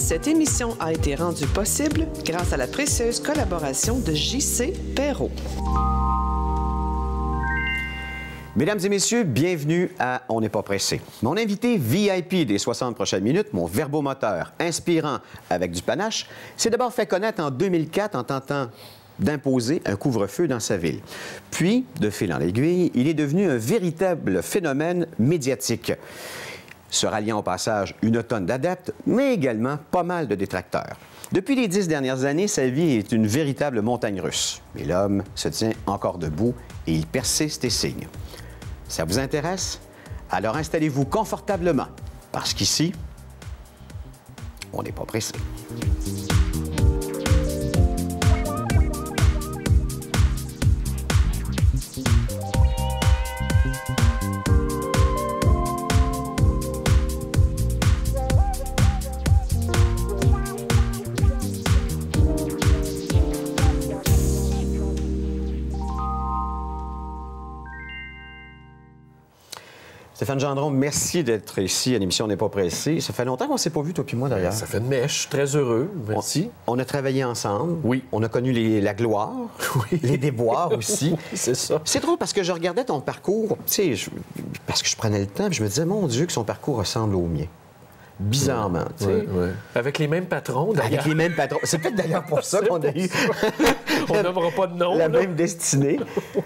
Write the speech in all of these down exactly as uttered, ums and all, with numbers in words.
Cette émission a été rendue possible grâce à la précieuse collaboration de J C Perrault. Mesdames et messieurs, bienvenue à On n'est pas pressé. Mon invité V I P des soixante prochaines minutes, mon verbomoteur inspirant avec du panache, s'est d'abord fait connaître en deux mille quatre en tentant d'imposer un couvre-feu dans sa ville. Puis, de fil en aiguille, il est devenu un véritable phénomène médiatique, se ralliant au passage une tonne d'adeptes, mais également pas mal de détracteurs. Depuis les dix dernières années, sa vie est une véritable montagne russe. Mais l'homme se tient encore debout et il persiste et signe. Ça vous intéresse? Alors installez-vous confortablement, parce qu'ici, on n'est pas pressé. Stéphane Gendron, merci d'être ici à l'émission On n'est pas pressé. Ça fait longtemps qu'on ne s'est pas vu, toi puis moi, d'ailleurs. Ça fait une mèche. Je suis très heureux. Merci. On, on a travaillé ensemble. Oui. On a connu les, la gloire, oui. les déboires aussi. Oui, c'est ça. C'est drôle parce que je regardais ton parcours, tu sais, je, parce que je prenais le temps, puis je me disais, mon Dieu, que son parcours ressemble au mien. Bizarrement, tu sais. Oui, oui. Avec les mêmes patrons, d'ailleurs. Avec les mêmes patrons. C'est peut-être d'ailleurs pour ça qu'on a eu... On n'aimera pas de nom. La là. même destinée.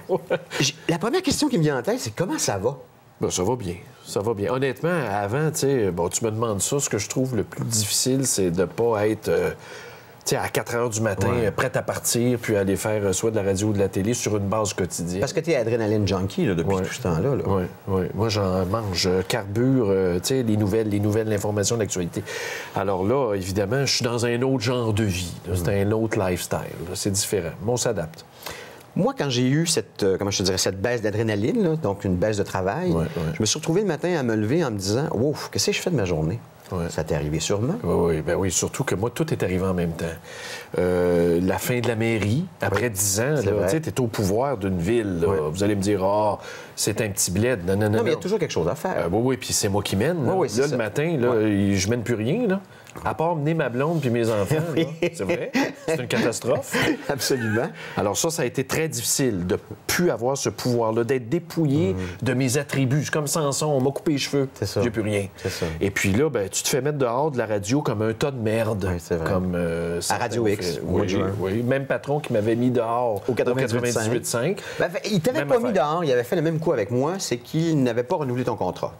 La première question qui me vient en tête, c'est comment ça va? Ben, ça va bien. Ça va bien. Honnêtement, avant, tu sais, bon, tu me demandes ça, ce que je trouve le plus difficile, c'est de ne pas être, euh, tu sais, à quatre heures du matin, ouais. prête à partir, puis aller faire euh, soit de la radio ou de la télé sur une base quotidienne. Parce que tu es adrénaline junkie là, depuis ouais. tout ce temps-là. Là. Oui, oui. Moi, j'en mange, je carbure, euh, tu sais, les nouvelles, les nouvelles, l'information, l'actualité. Alors là, évidemment, je suis dans un autre genre de vie. Mm. C'est un autre lifestyle. C'est différent. Mais on s'adapte. Moi, quand j'ai eu cette, euh, comment je te dirais, cette baisse d'adrénaline, là, donc une baisse de travail, ouais, ouais. je me suis retrouvé le matin à me lever en me disant « Wow, qu'est-ce que je fais de ma journée? Ouais. » Ça t'est arrivé sûrement? Oui, oui, ben oui, surtout que moi, tout est arrivé en même temps. Euh, la fin de la mairie, après dix ans, tu es au pouvoir d'une ville. Ouais. Vous allez me dire « Ah, oh, c'est un petit bled. » Non, non, non. Non, mais il y a toujours quelque chose à faire. Euh, oui, oui, puis c'est moi qui mène. Là, oui, oui, là le matin, là, ouais. je mène plus rien, là. À part mener ma blonde puis mes enfants, oui. c'est vrai. C'est une catastrophe. Absolument. Alors ça, ça a été très difficile de ne plus avoir ce pouvoir-là, d'être dépouillé mmh. de mes attributs. C'est comme Samson, on m'a coupé les cheveux, j'ai plus rien. Ça. Et puis là, ben, tu te fais mettre dehors de la radio comme un tas de merde. Oui, c'est vrai. Comme, euh, à Radio X. Oui, oui, même patron qui m'avait mis dehors au quatre-vingt-dix-huit cinq. Ben, il t'avait pas affaire. mis dehors, il avait fait le même coup avec moi, c'est qu'il n'avait pas renouvelé ton contrat.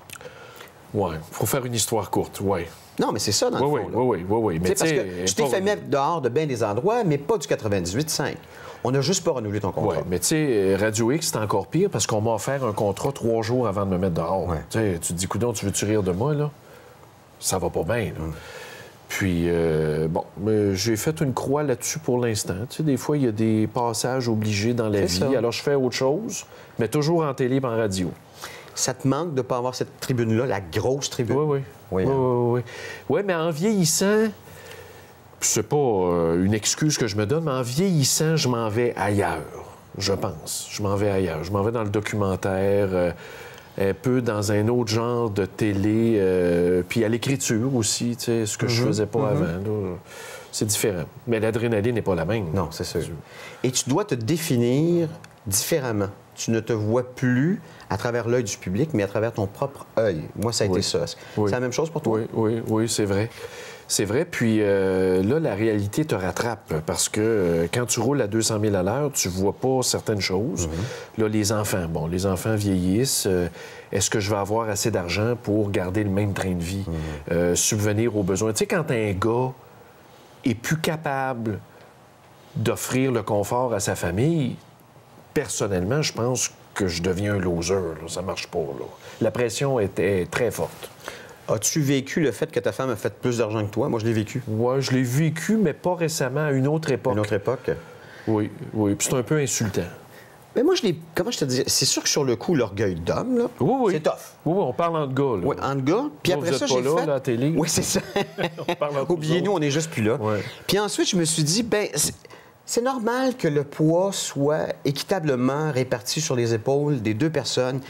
Oui, il faut faire une histoire courte, oui. Non, mais c'est ça, dans oui, le fond. Oui, oui, oui, oui. Mais parce que tu t'es fait mettre dehors de bien des endroits, mais pas du quatre-vingt-dix-huit cinq. On n'a juste pas renouvelé ton contrat. Oui, mais tu sais, Radio X, c'est encore pire parce qu'on m'a offert un contrat trois jours avant de me mettre dehors. Ouais. Tu te dis, coudonc, tu veux-tu rire de moi, là? Ça va pas bien, là. Mm. Puis, euh, bon, j'ai fait une croix là-dessus pour l'instant. Tu sais, des fois, il y a des passages obligés dans la vie. Ça. Alors, je fais autre chose, mais toujours en télé et en radio. Ça te manque de ne pas avoir cette tribune-là, la grosse tribune? Oui, oui. Oui, oui, oui. Oui, oui, mais en vieillissant, c'est pas euh, une excuse que je me donne, mais en vieillissant, je m'en vais ailleurs, je pense. Je m'en vais ailleurs. Je m'en vais dans le documentaire, euh, un peu dans un autre genre de télé, euh, puis à l'écriture aussi, tu sais, ce que mm-hmm. je faisais pas mm-hmm. avant. Là, c'est différent. Mais l'adrénaline n'est pas la même. Non, c'est sûr. Et tu dois te définir différemment. Tu ne te vois plus à travers l'œil du public, mais à travers ton propre œil. Moi, ça a oui. été ça. C'est oui. la même chose pour toi? Oui, oui, oui, c'est vrai. C'est vrai. Puis euh, là, la réalité te rattrape parce que euh, quand tu roules à deux cent mille à l'heure, tu vois pas certaines choses. Mm-hmm. Là, les enfants, bon, les enfants vieillissent. Euh, est-ce que je vais avoir assez d'argent pour garder le même train de vie, mm-hmm. euh, subvenir aux besoins? Tu sais, quand un gars est plus capable d'offrir le confort à sa famille, personnellement, je pense que je deviens un loser. Là. Ça marche pas. Là. La pression était très forte. As-tu vécu le fait que ta femme a fait plus d'argent que toi? Moi, je l'ai vécu. Oui, je l'ai vécu, mais pas récemment, à une autre époque. Une autre époque? Oui, oui. Puis c'est un peu insultant. Mais moi, je l'ai... Comment je te dis? C'est sûr que sur le coup, l'orgueil d'homme, là, oui, oui. c'est tough. Oui, oui, on parle entre gars, là. Oui, entre gars. Puis moi, après vous ça, êtes j'ai pas là, fait... là, à la télé. Oui, c'est ça. Oubliez-nous, on n'est juste plus là. Ouais. Puis ensuite, je me suis dit, ben c'est... c'est normal que le poids soit équitablement réparti sur les épaules des deux personnes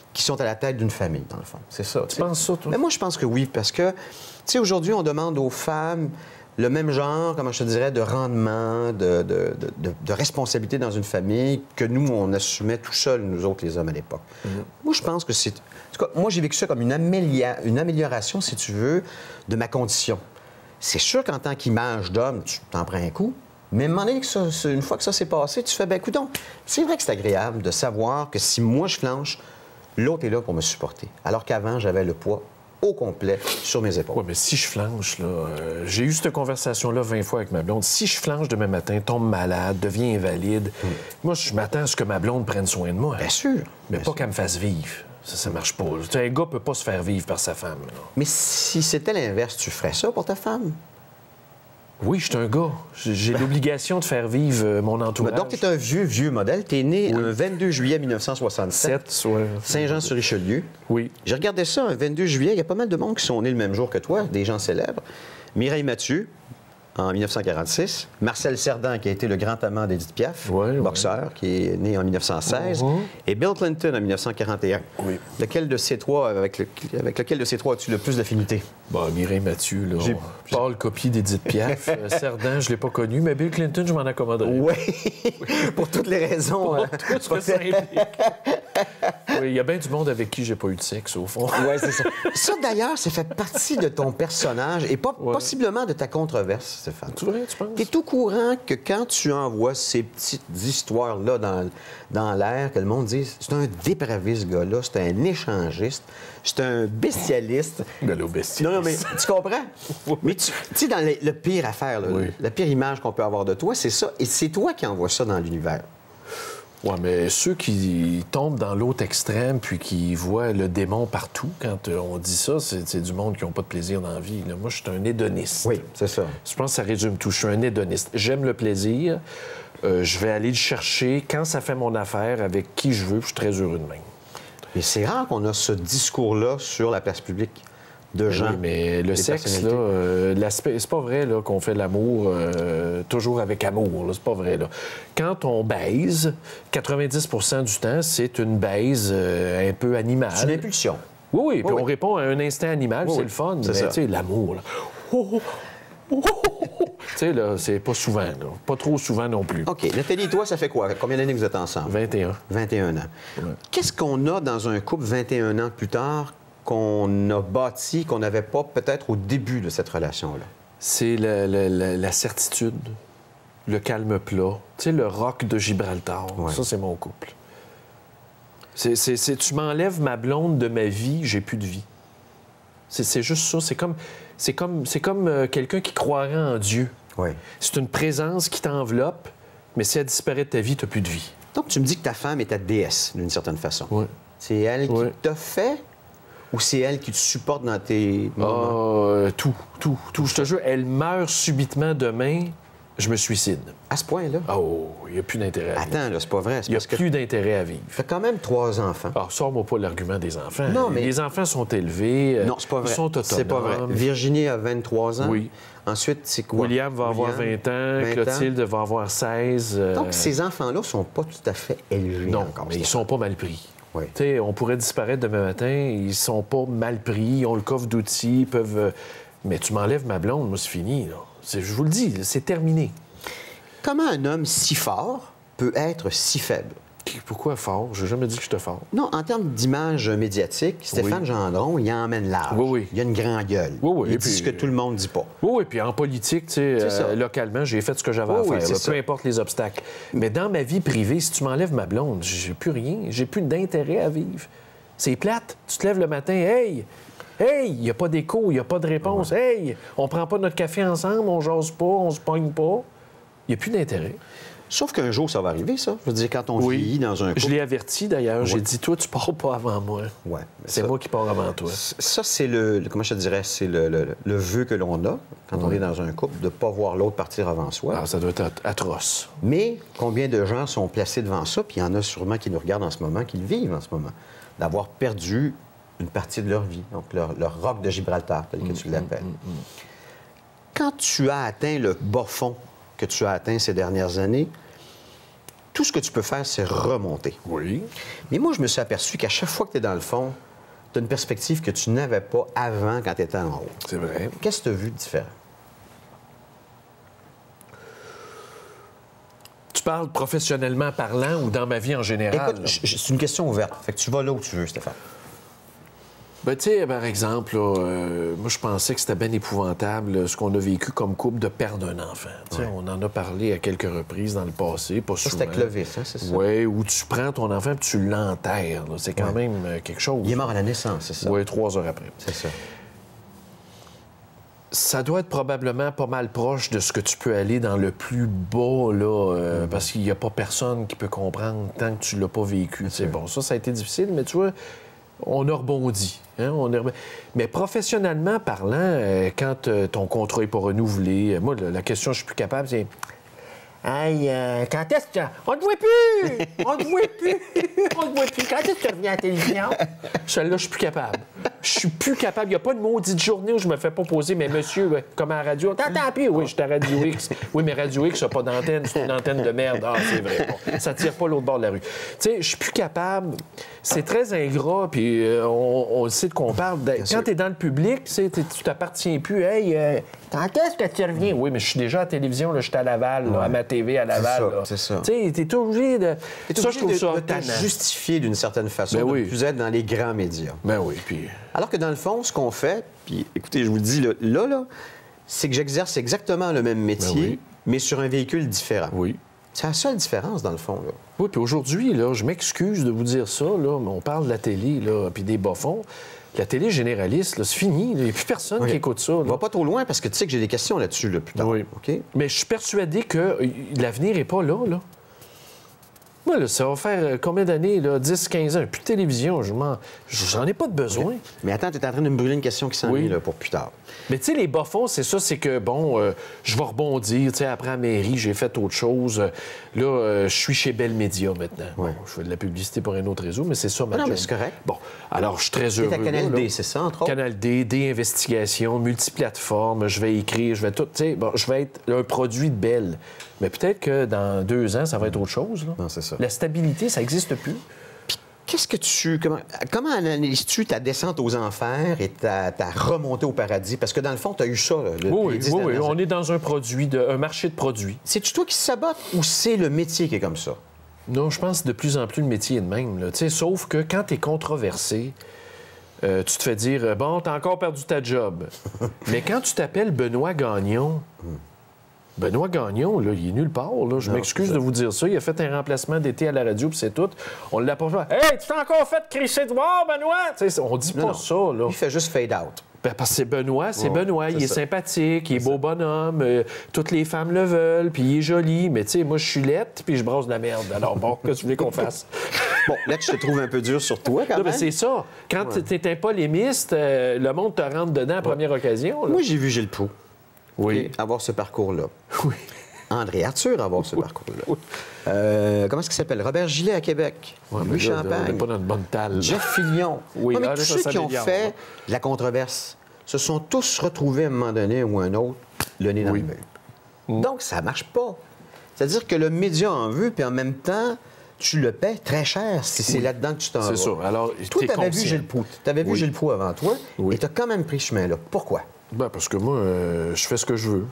qui sont à la tête d'une famille, dans le fond. C'est ça. Tu penses ça, toi? Mais moi, je pense que oui, parce que, tu sais, aujourd'hui, on demande aux femmes le même genre, comment je te dirais, de rendement, de, de, de, de responsabilité dans une famille que nous, on assumait tout seuls, nous autres, les hommes, à l'époque. Mm-hmm. Moi, je pense que c'est... En tout cas, moi, j'ai vécu ça comme une, amélia... une amélioration, si tu veux, de ma condition. C'est sûr qu'en tant qu'image d'homme, tu t'en prends un coup, mais à un moment donné, que ça, une fois que ça s'est passé, tu fais, ben écoute donc, c'est vrai que c'est agréable de savoir que si moi, je flanche, l'autre est là pour me supporter. Alors qu'avant, j'avais le poids au complet sur mes épaules. Oui, mais si je flanche, là, euh, j'ai eu cette conversation-là vingt fois avec ma blonde. Si je flanche demain matin, tombe malade, deviens invalide, mm. moi, je m'attends à ce que ma blonde prenne soin de moi. Bien sûr. Mais bien pas sûr. qu'elle me fasse vivre. Ça, ça marche pas. Tu sais, un gars peut pas se faire vivre par sa femme. Là. Mais si c'était l'inverse, tu ferais ça pour ta femme? Oui, je suis un gars. J'ai ben... l'obligation de faire vivre euh, mon entourage. Donc, tu es un vieux, vieux modèle. Tu es né oui. un vingt-deux juillet mille neuf cent soixante-sept, Sept, ouais. Saint-Jean-sur-Richelieu. Oui. J'ai regardé ça, un vingt-deux juillet. Il y a pas mal de monde qui sont nés le même jour que toi, des gens célèbres. Mireille Mathieu, en mille neuf cent quarante-six. Marcel Cerdan, qui a été le grand amant d'Édith Piaf, ouais, boxeur, ouais. qui est né en mille neuf cent seize. Uh-huh. Et Bill Clinton, en mille neuf cent quarante et un. Oui. Lequel de ces trois, avec, le, avec lequel de ces trois as-tu le plus d'affinité? Bon, Mireille Mathieu, là. J'ai... Paul copie d'Édith Piaf. Cerdan, je ne l'ai pas connu, mais Bill Clinton, je m'en accommoderais. Oui, pour toutes les raisons. Pour hein. tout ce que ça implique. Oui, il y a bien du monde avec qui j'ai pas eu de sexe, au fond. Oui, c'est ça. Ça, d'ailleurs, ça fait partie de ton personnage et pas, ouais. possiblement de ta controverse, Stéphane. C'est vrai, tu penses? Tu es tout courant que quand tu envoies ces petites histoires-là dans, dans l'air, que le monde dit c'est un dépravé, ce gars-là, c'est un échangiste, c'est un bestialiste. De l'eau bestialiste. Non, non, mais tu comprends? Oui. Mais tu sais, dans le, le pire affaire, là, oui. la pire image qu'on peut avoir de toi, c'est ça. Et c'est toi qui envoies ça dans l'univers. Oui, mais ceux qui tombent dans l'autre extrême puis qui voient le démon partout, quand on dit ça, c'est du monde qui n'a pas de plaisir dans la vie. Là. Moi, je suis un hédoniste. Oui, c'est ça. Je pense que ça résume tout. Je suis un hédoniste. J'aime le plaisir. Euh, je vais aller le chercher quand ça fait mon affaire, avec qui je veux, puis je suis très heureux de même. Mais c'est rare qu'on a ce discours-là sur la place publique. De gens. Oui, mais le sexe, là, euh, l'aspect, c'est pas vrai là, qu'on fait l'amour euh, toujours avec amour. Là, c'est pas vrai. Là. Quand on baise, quatre-vingt-dix pour cent du temps, c'est une baise euh, un peu animale. C'est une impulsion. Oui, oui. Puis oui, on oui. répond à un instinct animal, oui, c'est oui. le fun. C'est mais tu sais, l'amour, là. Oh, oh, oh, oh, oh. Tu sais, là, c'est pas souvent, là. Pas trop souvent non plus. OK. Nathalie, toi, ça fait quoi? Combien d'années que vous êtes ensemble? vingt et un. vingt et un ans. Ouais. Qu'est-ce qu'on a dans un couple vingt et un ans plus tard qu'on a bâti, qu'on n'avait pas peut-être au début de cette relation-là? C'est la, la, la, la certitude, le calme plat. Tu sais, le roc de Gibraltar. Ouais. Ça, c'est mon couple. C'est, c'est, c'est, tu m'enlèves ma blonde de ma vie, j'ai plus de vie. C'est, c'est juste ça. C'est comme, c'est comme, c'est comme euh, quelqu'un qui croirait en Dieu. Ouais. C'est une présence qui t'enveloppe, mais si elle disparaît de ta vie, tu n'as plus de vie. Donc, tu me dis que ta femme est ta déesse, d'une certaine façon. Oui. C'est elle ouais. qui t'a fait ou c'est elle qui te supporte dans tes moments? Euh, tout, tout, tout. Je te jure, elle meurt subitement demain, je me suicide. À ce point-là? Oh, il n'y a plus d'intérêt à vivre. Attends, là, c'est pas vrai. Il n'y a plus que... d'intérêt à vivre. Tu as quand même trois enfants. Alors, sors-moi pas l'argument des enfants. Non, mais... Les enfants sont élevés. Non, c'est pas vrai. Ils sont autonomes. C'est pas vrai. Virginie a vingt-trois ans. Oui. Ensuite, c'est quoi? William va William, avoir vingt ans, vingt Clotilde ans. va avoir seize. Euh... Donc, ces enfants-là sont pas tout à fait élevés non, encore. mais ils sont pas mal pris. Oui. T'sais, on pourrait disparaître demain matin, ils sont pas mal pris, ils ont le coffre d'outils, ils peuvent... Mais tu m'enlèves ma blonde, moi, c'est fini. Là. C'est, je vous le dis, c'est terminé. Comment un homme si fort peut être si faible? Pourquoi fort? Je n'ai jamais dit que j'étais fort. Non, en termes d'image médiatique, Stéphane oui. Gendron, il emmène large. Oui, oui. Il a une grande gueule. Oui, oui. Il et dit puis, ce que tout le monde ne dit pas. Oui, oui. Puis en politique, tu sais, euh, localement, j'ai fait ce que j'avais oui, à faire, oui, là, peu importe les obstacles. Mais dans ma vie privée, si tu m'enlèves ma blonde, j'ai plus rien. J'ai plus d'intérêt à vivre. C'est plate. Tu te lèves le matin, hey! Hey! Il n'y a pas d'écho, il n'y a pas de réponse. Ouais. Hey! On prend pas notre café ensemble, on jase pas, on se pogne pas. Il n'y a plus d'intérêt. Sauf qu'un jour, ça va arriver, ça. Je veux dire, quand on oui. vieillit dans un couple... Je l'ai averti, d'ailleurs. Oui. J'ai dit, toi, tu pars pas avant moi. Ouais, c'est ça, moi qui pars avant toi. Ça, c'est le... Comment je te dirais? C'est le, le, le vœu que l'on a quand oui. on est dans un couple, de ne pas voir l'autre partir avant soi. Ah, ça doit être atroce. Mais combien de gens sont placés devant ça? Puis il y en a sûrement qui nous regardent en ce moment, qui le vivent en ce moment. D'avoir perdu une partie de leur vie. Donc, leur, leur roc de Gibraltar, tel que mmh, tu l'appelles. Mmh, mmh. Quand tu as atteint le bas fond que tu as atteint ces dernières années, tout ce que tu peux faire, c'est remonter. Oui. Mais moi, je me suis aperçu qu'à chaque fois que tu es dans le fond, tu as une perspective que tu n'avais pas avant quand tu étais en haut. C'est vrai. Qu'est-ce que tu as vu de différent? Tu parles professionnellement parlant ou dans ma vie en général? Écoute, je- je- c'est une question ouverte. Fait que tu vas là où tu veux, Stéphane. Ben, tu sais, par exemple, là, euh, moi, je pensais que c'était bien épouvantable là, ce qu'on a vécu comme couple de perdre un enfant. Tu sais, on en a parlé à quelques reprises dans le passé, pas Ça, souvent. c'était Clovis, hein, c'est ça? Oui, où tu prends ton enfant et tu l'enterres. là. C'est quand même euh, quelque chose. Il est mort à la naissance, c'est ça? Oui, trois heures après. C'est ça. Ça doit être probablement pas mal proche de ce que tu peux aller dans le plus bas, là, euh, Mm-hmm. parce qu'il n'y a pas personne qui peut comprendre tant que tu l'as pas vécu. C'est bon, ça, ça a été difficile, mais tu vois, on a rebondi. Hein, on a... Mais professionnellement parlant, euh, quand euh, ton contrat n'est pas renouvelé, euh, moi, la, la question, je suis plus capable, c'est... Hey, euh, quand est-ce que... On ne te voit plus! On ne te voit plus! On ne te voit plus! Quand est-ce que tu reviens à la télévision? Celle-là, je suis plus capable. Je suis plus capable. Il n'y a pas de maudite journée où je me fais pas poser, mais monsieur, ouais, comme à la radio, t'entends plus? Oui, je suis à Radio X. Oui, mais Radio X n'a pas d'antenne, c'est une antenne de merde. Ah, c'est vrai. Bon, ça tire pas l'autre bord de la rue. Tu sais, je suis plus capable. C'est très ingrat, puis euh, on, on sait de quoi on parle. Quand tu es dans le public, tu sais, t'es- tu t'appartiens plus. Hey, euh, quand est-ce que tu reviens? Oui, mais je suis déjà à la télévision, là, je suis à Laval, là, à ma T V à Laval. ça, là. c'est ça. Tu sais, t'es obligé de. T'es Ça, je obligé trouve de, ça de te tannant. justifier d'une certaine façon, Ben de oui. ne plus être dans les grands médias. Ben oui, puis. Alors que dans le fond, ce qu'on fait, puis écoutez, je vous le dis là, là, là, c'est que j'exerce exactement le même métier, Ben oui. mais sur un véhicule différent. Oui. C'est la seule différence, dans le fond. Là. Oui, puis aujourd'hui, là, je m'excuse de vous dire ça, là, mais on parle de la télé, là, puis des bas-fonds. La télé généraliste, là, c'est fini. Il n'y a plus personne OK. qui écoute ça. On là. va pas trop loin parce que tu sais que j'ai des questions là-dessus là, plus tard. Oui. OK? Mais je suis persuadé que euh, l'avenir n'est pas là, là. Moi, là, ça va faire euh, combien d'années, là? dix, quinze ans. Plus de télévision, je m'en... j'en ai pas de besoin. Mais attends, tu es en train de me brûler une question qui s'en Oui. vient là, pour plus tard. Mais tu sais, les bas-fonds, c'est ça, c'est que, bon, euh, je vais rebondir. Tu sais, après la mairie, j'ai fait autre chose. Euh, Là, euh, je suis chez Bell Media maintenant. Ouais. Bon, je fais de la publicité pour un autre réseau, mais c'est ça, ma Ah non, job. mais c'est correct. Bon, alors, je suis très Tu heureux. es à Canal là, D, là. c'est ça, entre autres? Canal D, des investigations, multiplateformes, je vais écrire, je vais tout, tu sais, bon, je vais être un produit de Bell. Mais peut-être que dans deux ans, ça va être autre chose. Là. Non, c'est ça. La stabilité, ça n'existe plus. Qu'est-ce que tu. Comment, comment analyses-tu ta descente aux enfers et ta, ta remontée au paradis? Parce que dans le fond, tu as eu ça. Là, depuis Oui, les oui, dix oui, oui, dernières on années. est dans un produit, de, un marché de produits. C'est-tu toi qui sabote ou c'est le métier qui est comme ça? Non, je pense que de plus en plus le métier est de même. Là. Tu sais, sauf que quand tu es controversé, euh, tu te fais dire euh, bon, t'as encore perdu ta job. Mais quand tu t'appelles Benoît Gagnon, Benoît Gagnon, là, il est nulle part. Là. Je Non, m'excuse c'est de ça. vous dire ça. Il a fait un remplacement d'été à la radio, puis c'est tout. On l'a pas fait. Hey, tu t'es encore fait crisser de mort, Benoît! Tu sais, on dit Non, pas non. ça, là. Il fait juste fade out. Ben, parce que c'est Benoît, c'est Ouais, Benoît. Il c'est est ça. sympathique, il est beau bonhomme, euh, toutes les femmes le veulent, puis il est joli. Mais tu sais, moi, je suis laite, puis je brasse de la merde. Alors bon, qu'est-ce que tu voulais qu'on fasse? Bon, là, je te trouve un peu dur sur toi, quand Non, mais même. c'est ça. Quand tu es un polémiste, euh, le monde te rentre dedans à la première occasion. là. Moi, j'ai vu Gilles Proulx Oui. OK, avoir ce parcours-là. Oui. André Arthur avoir ce parcours-là. Euh, comment est-ce qu'il s'appelle? Robert Gillet à Québec. Ouais, mais Louis là, On n'est Champagne. pas dans une bonne talle. Jeff Fillion. Oui, Ouais, mais ah, là, tous ça ceux qui ont s'améliore, fait là. la controverse se sont tous retrouvés à un moment donné ou un autre le nez dans Oui. le mur. Donc, ça marche pas. C'est-à-dire que le média en veut, puis en même temps, tu le paies très cher si c'est là-dedans que tu t'en vas. C'est ça. Alors, Toi, t'es tu avais vu conscient. Gilles Proulx. Tu avais vu Oui. Gilles Proulx avant toi Oui. et tu as quand même pris ce chemin-là. Pourquoi? Ben, parce que moi, euh, je fais ce que je veux.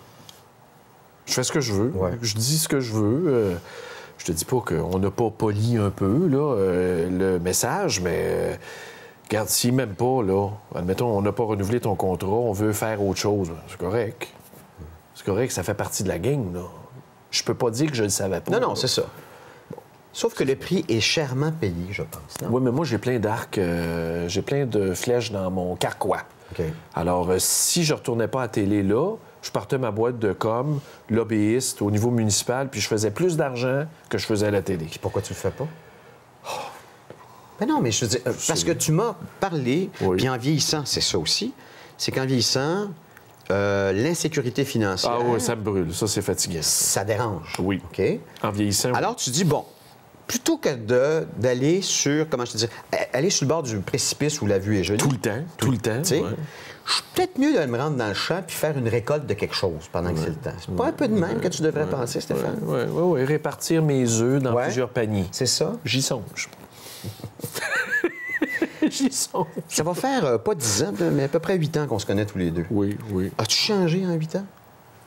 Je fais ce que je veux. Ouais. Je dis ce que je veux. Euh, je te dis pas qu'on n'a pas poli un peu là, euh, le message, mais euh, regarde, s'il m'aime pas, là, admettons, on n'a pas renouvelé ton contrat, on veut faire autre chose. C'est correct. C'est correct, ça fait partie de la game, là. Je peux pas dire que je le savais pas. Non, non, là. c'est ça. Sauf que le prix est chèrement payé, je pense. Non? Oui, mais moi, j'ai plein d'arcs, euh, j'ai plein de flèches dans mon carquois. OK. Alors, euh, si je retournais pas à la télé là, je partais ma boîte de com, lobbyiste au niveau municipal, puis je faisais plus d'argent que je faisais à la télé. Pourquoi tu le fais pas? Ben non, mais je veux dire, euh, parce que tu m'as parlé, Oui. puis en vieillissant, c'est ça aussi, c'est qu'en vieillissant, euh, l'insécurité financière, Ah oui, ça me brûle. Ça, c'est fatigant. ça dérange. Oui. OK? En vieillissant, oui. Alors, tu dis, bon, plutôt que de- d'aller sur, comment je te dis, aller sur le bord du précipice où la vue est jolie. tout le temps, tout le temps. Tu sais, ouais. je suis peut-être mieux de me rendre dans le champ puis faire une récolte de quelque chose pendant que c'est le temps. C'est pas un peu de même que tu devrais ouais, penser, Stéphane? Oui, oui, oui. Répartir mes œufs dans Ouais. plusieurs paniers. C'est ça? J'y songe. J'y songe. Ça va faire euh, pas dix ans, mais à peu près huit ans qu'on se connaît tous les deux. Oui, oui. As-tu changé en huit ans?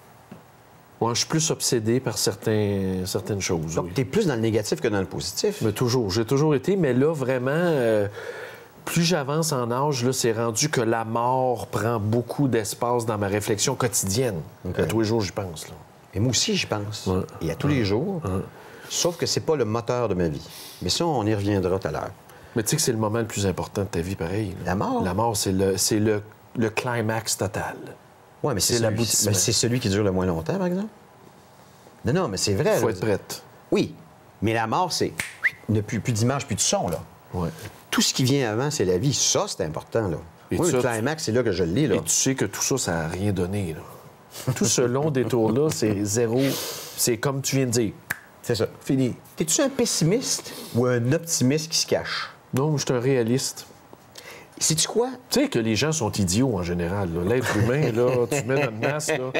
Ouais, je suis plus obsédé par certains, certaines choses. Donc, oui. tu es plus dans le négatif que dans le positif. Mais toujours. J'ai toujours été, mais là, vraiment, euh, plus j'avance en âge, là, c'est rendu que la mort prend beaucoup d'espace dans ma réflexion quotidienne. OK. À tous les jours, j'y pense. Là. Et moi aussi, j'y pense. Ouais. Et à tous les jours. Sauf que c'est pas le moteur de ma vie. Mais ça, on y reviendra tout à l'heure. Mais tu sais que c'est le moment le plus important de ta vie, pareil. là. La mort? La mort, c'est le, c'est le, le climax total. Oui, mais c'est C'est celui, l'aboutissement. mais c'est celui qui dure le moins longtemps, par exemple? Non, non, mais c'est vrai. Il faut là. être prête. Oui, mais la mort, c'est ne plus, plus d'image, plus de son, là. Ouais. Tout ce qui vient avant, c'est la vie. Ça, c'est important, là. Et Moi, ça, le climax, c'est là que je le lis, là. Et tu sais que tout ça, ça n'a rien donné. Là. Tout ce long détour-là, c'est zéro. C'est comme tu viens de dire. C'est ça. Fini. T'es-tu un pessimiste ou un optimiste qui se cache? Non, je suis un réaliste. Sais-tu quoi? Tu sais que les gens sont idiots en général. là. L'être humain, là, tu mets dans le masse, là.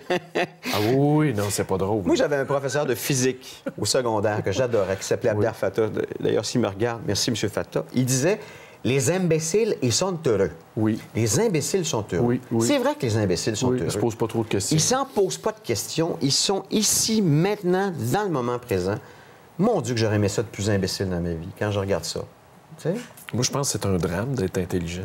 Ah oui, oui, non, c'est pas drôle. Moi, j'avais un professeur de physique au secondaire que j'adorais, qui s'appelait Abder Fattah. D'ailleurs, s'il me regarde, merci, M. Fattah. Il disait « Les imbéciles, ils sont heureux. » Oui. Les imbéciles sont heureux. Oui, oui. C'est vrai que les imbéciles sont Oui, heureux. ils se posent pas trop de questions. Ils s'en posent pas de questions. Ils sont ici, maintenant, dans le moment présent. Mon Dieu, que j'aurais aimé ça de plus imbécile dans ma vie, quand je regarde ça. Tu sais? Moi, je pense que c'est un drame d'être intelligent.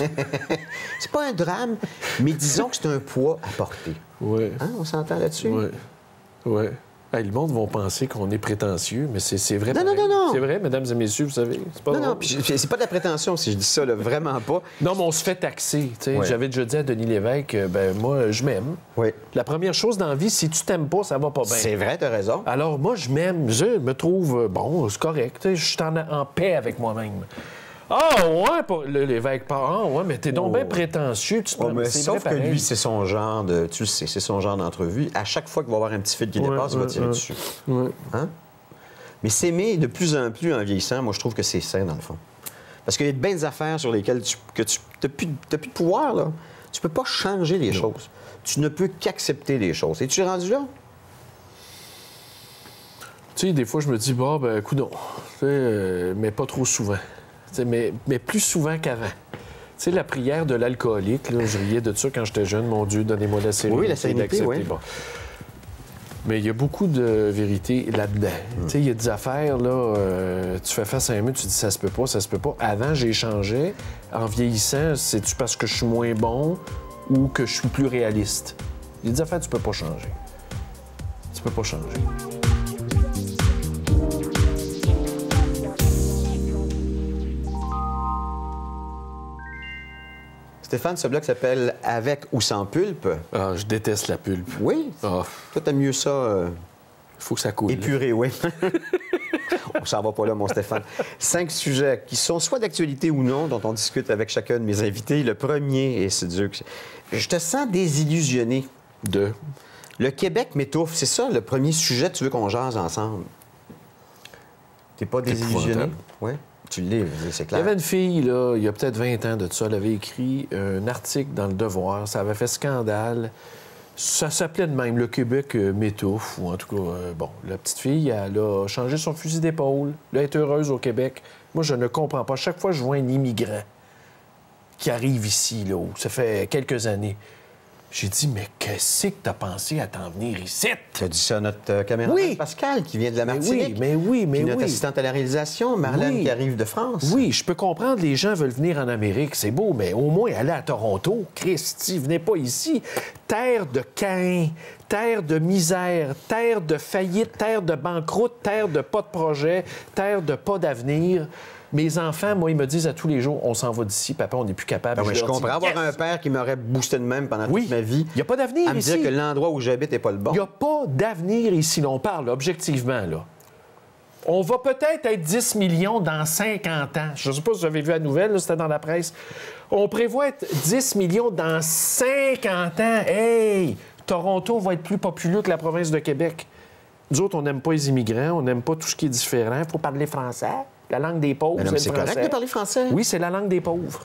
C'est pas un drame, mais disons que c'est un poids à porter. Oui. Hein? On s'entend là-dessus? Oui. Oui. Hey, le monde va penser qu'on est prétentieux, mais c'est c'est vrai. Non, non, pareil. non, non. C'est vrai, mesdames et messieurs, vous savez. C'est pas Non, drôle. non, puis c'est pas de la prétention si je dis ça, là, vraiment pas. Non, mais on se fait taxer. tu sais. Ouais. J'avais déjà dit à Denis Lévesque, euh, ben moi, je m'aime. Oui. La première chose dans la vie, si tu t'aimes pas, ça va pas bien. C'est vrai, t'as raison. Alors, moi, je m'aime. Je me trouve, euh, bon, c'est correct. tu sais, Je suis en, en paix avec moi-même. Ah, ouais, pas- le- l'évêque part. Ah, ouais, mais t'es donc Oh. bien prétentieux. Tu te Oh, mais c'est sauf vrai que pareil. lui, c'est son genre de. Tu le sais, c'est son genre d'entrevue. À chaque fois qu'il va y avoir un petit fil qui Ouais, dépasse, il va ouais, tirer ouais. dessus. Ouais. Hein? Mais s'aimer de plus en plus en vieillissant, moi, je trouve que c'est sain, dans le fond. Parce qu'il y a de belles affaires sur lesquelles tu, que tu n'as plus, t'as plus de pouvoir, là. Tu peux pas changer les choses. Tu ne peux qu'accepter les choses. Es-tu rendu là? Tu sais, des fois, je me dis, bah, ben, coudonc. Tu sais, euh, mais pas trop souvent. Tu sais, mais, mais plus souvent qu'avant. Tu sais, la prière de l'alcoolique, là, je riais de ça quand j'étais jeune. Mon Dieu, donnez-moi la sérénité. Oui, la sérénité, d'accepter. oui. Bon. Mais il y a beaucoup de vérité là-dedans. Tu sais, il y a des affaires, là, euh, tu fais face à un mur, tu dis ça se peut pas, ça se peut pas. Avant, j'ai changé. En vieillissant, c'est-tu parce que je suis moins bon ou que je suis plus réaliste? Il y a des affaires, tu peux pas changer. Tu peux pas changer. Stéphane, ce bloc s'appelle Avec ou sans pulpe. Ah, je déteste la pulpe. Oui. Ah, Toi, t'aimes mieux ça euh, faut que ça coule. là. épuré, oui. On s'en va pas là, mon Stéphane. Cinq sujets qui sont soit d'actualité ou non, dont on discute avec chacun de mes invités. Le premier, et c'est dur que je te sens désillusionné. De. Le Québec m'étouffe. C'est ça, le premier sujet que tu veux qu'on jase ensemble. T'es pas désillusionné? épouvantable. Oui. Tu le lis, c'est Il y clair. avait une fille, là, il y a peut-être vingt ans de ça, elle avait écrit un article dans Le Devoir. Ça avait fait scandale. Ça s'appelait de même, Le Québec euh, m'étouffe, ou en tout cas, euh, bon, la petite fille, elle a changé son fusil d'épaule. Là, elle est heureuse au Québec. Moi, je ne comprends pas. Chaque fois que je vois un immigrant qui arrive ici, là, où ça fait quelques années, j'ai dit, mais qu'est-ce que t'as pensé à t'en venir ici? Tu as dit ça à notre euh, caméraman Oui. Pascal, qui vient de la Mais Martinique. oui, mais oui, mais Puis notre oui. assistante à la réalisation, Marlène, Oui. qui arrive de France. Oui, je peux comprendre, les gens veulent venir en Amérique, c'est beau, mais au moins aller à Toronto, Christy, venez pas ici. Terre de Caïn, terre de misère, terre de faillite, terre de banqueroute, terre de pas de projet, terre de pas d'avenir. Mes enfants, moi, ils me disent à tous les jours, on s'en va d'ici, papa, on n'est plus capable. Ah oui, je leur dis, comprends avoir Yes! un père qui m'aurait boosté de même pendant Oui. toute ma vie. Il y a pas d'avenir À me ici. dire que l'endroit où j'habite n'est pas le bon. Il n'y a pas d'avenir ici. Là, on parle là, objectivement. Là. On va peut-être être dix millions dans cinquante ans. Je ne sais pas si vous avez vu la nouvelle, là, c'était dans la presse. On prévoit être dix millions dans cinquante ans. Hey! Toronto va être plus populeux que la province de Québec. Nous autres, on n'aime pas les immigrants, on n'aime pas tout ce qui est différent. Il faut parler français. La langue des pauvres, Mais non, c'est mais le c'est correct français. de parler français. Oui, c'est la langue des pauvres.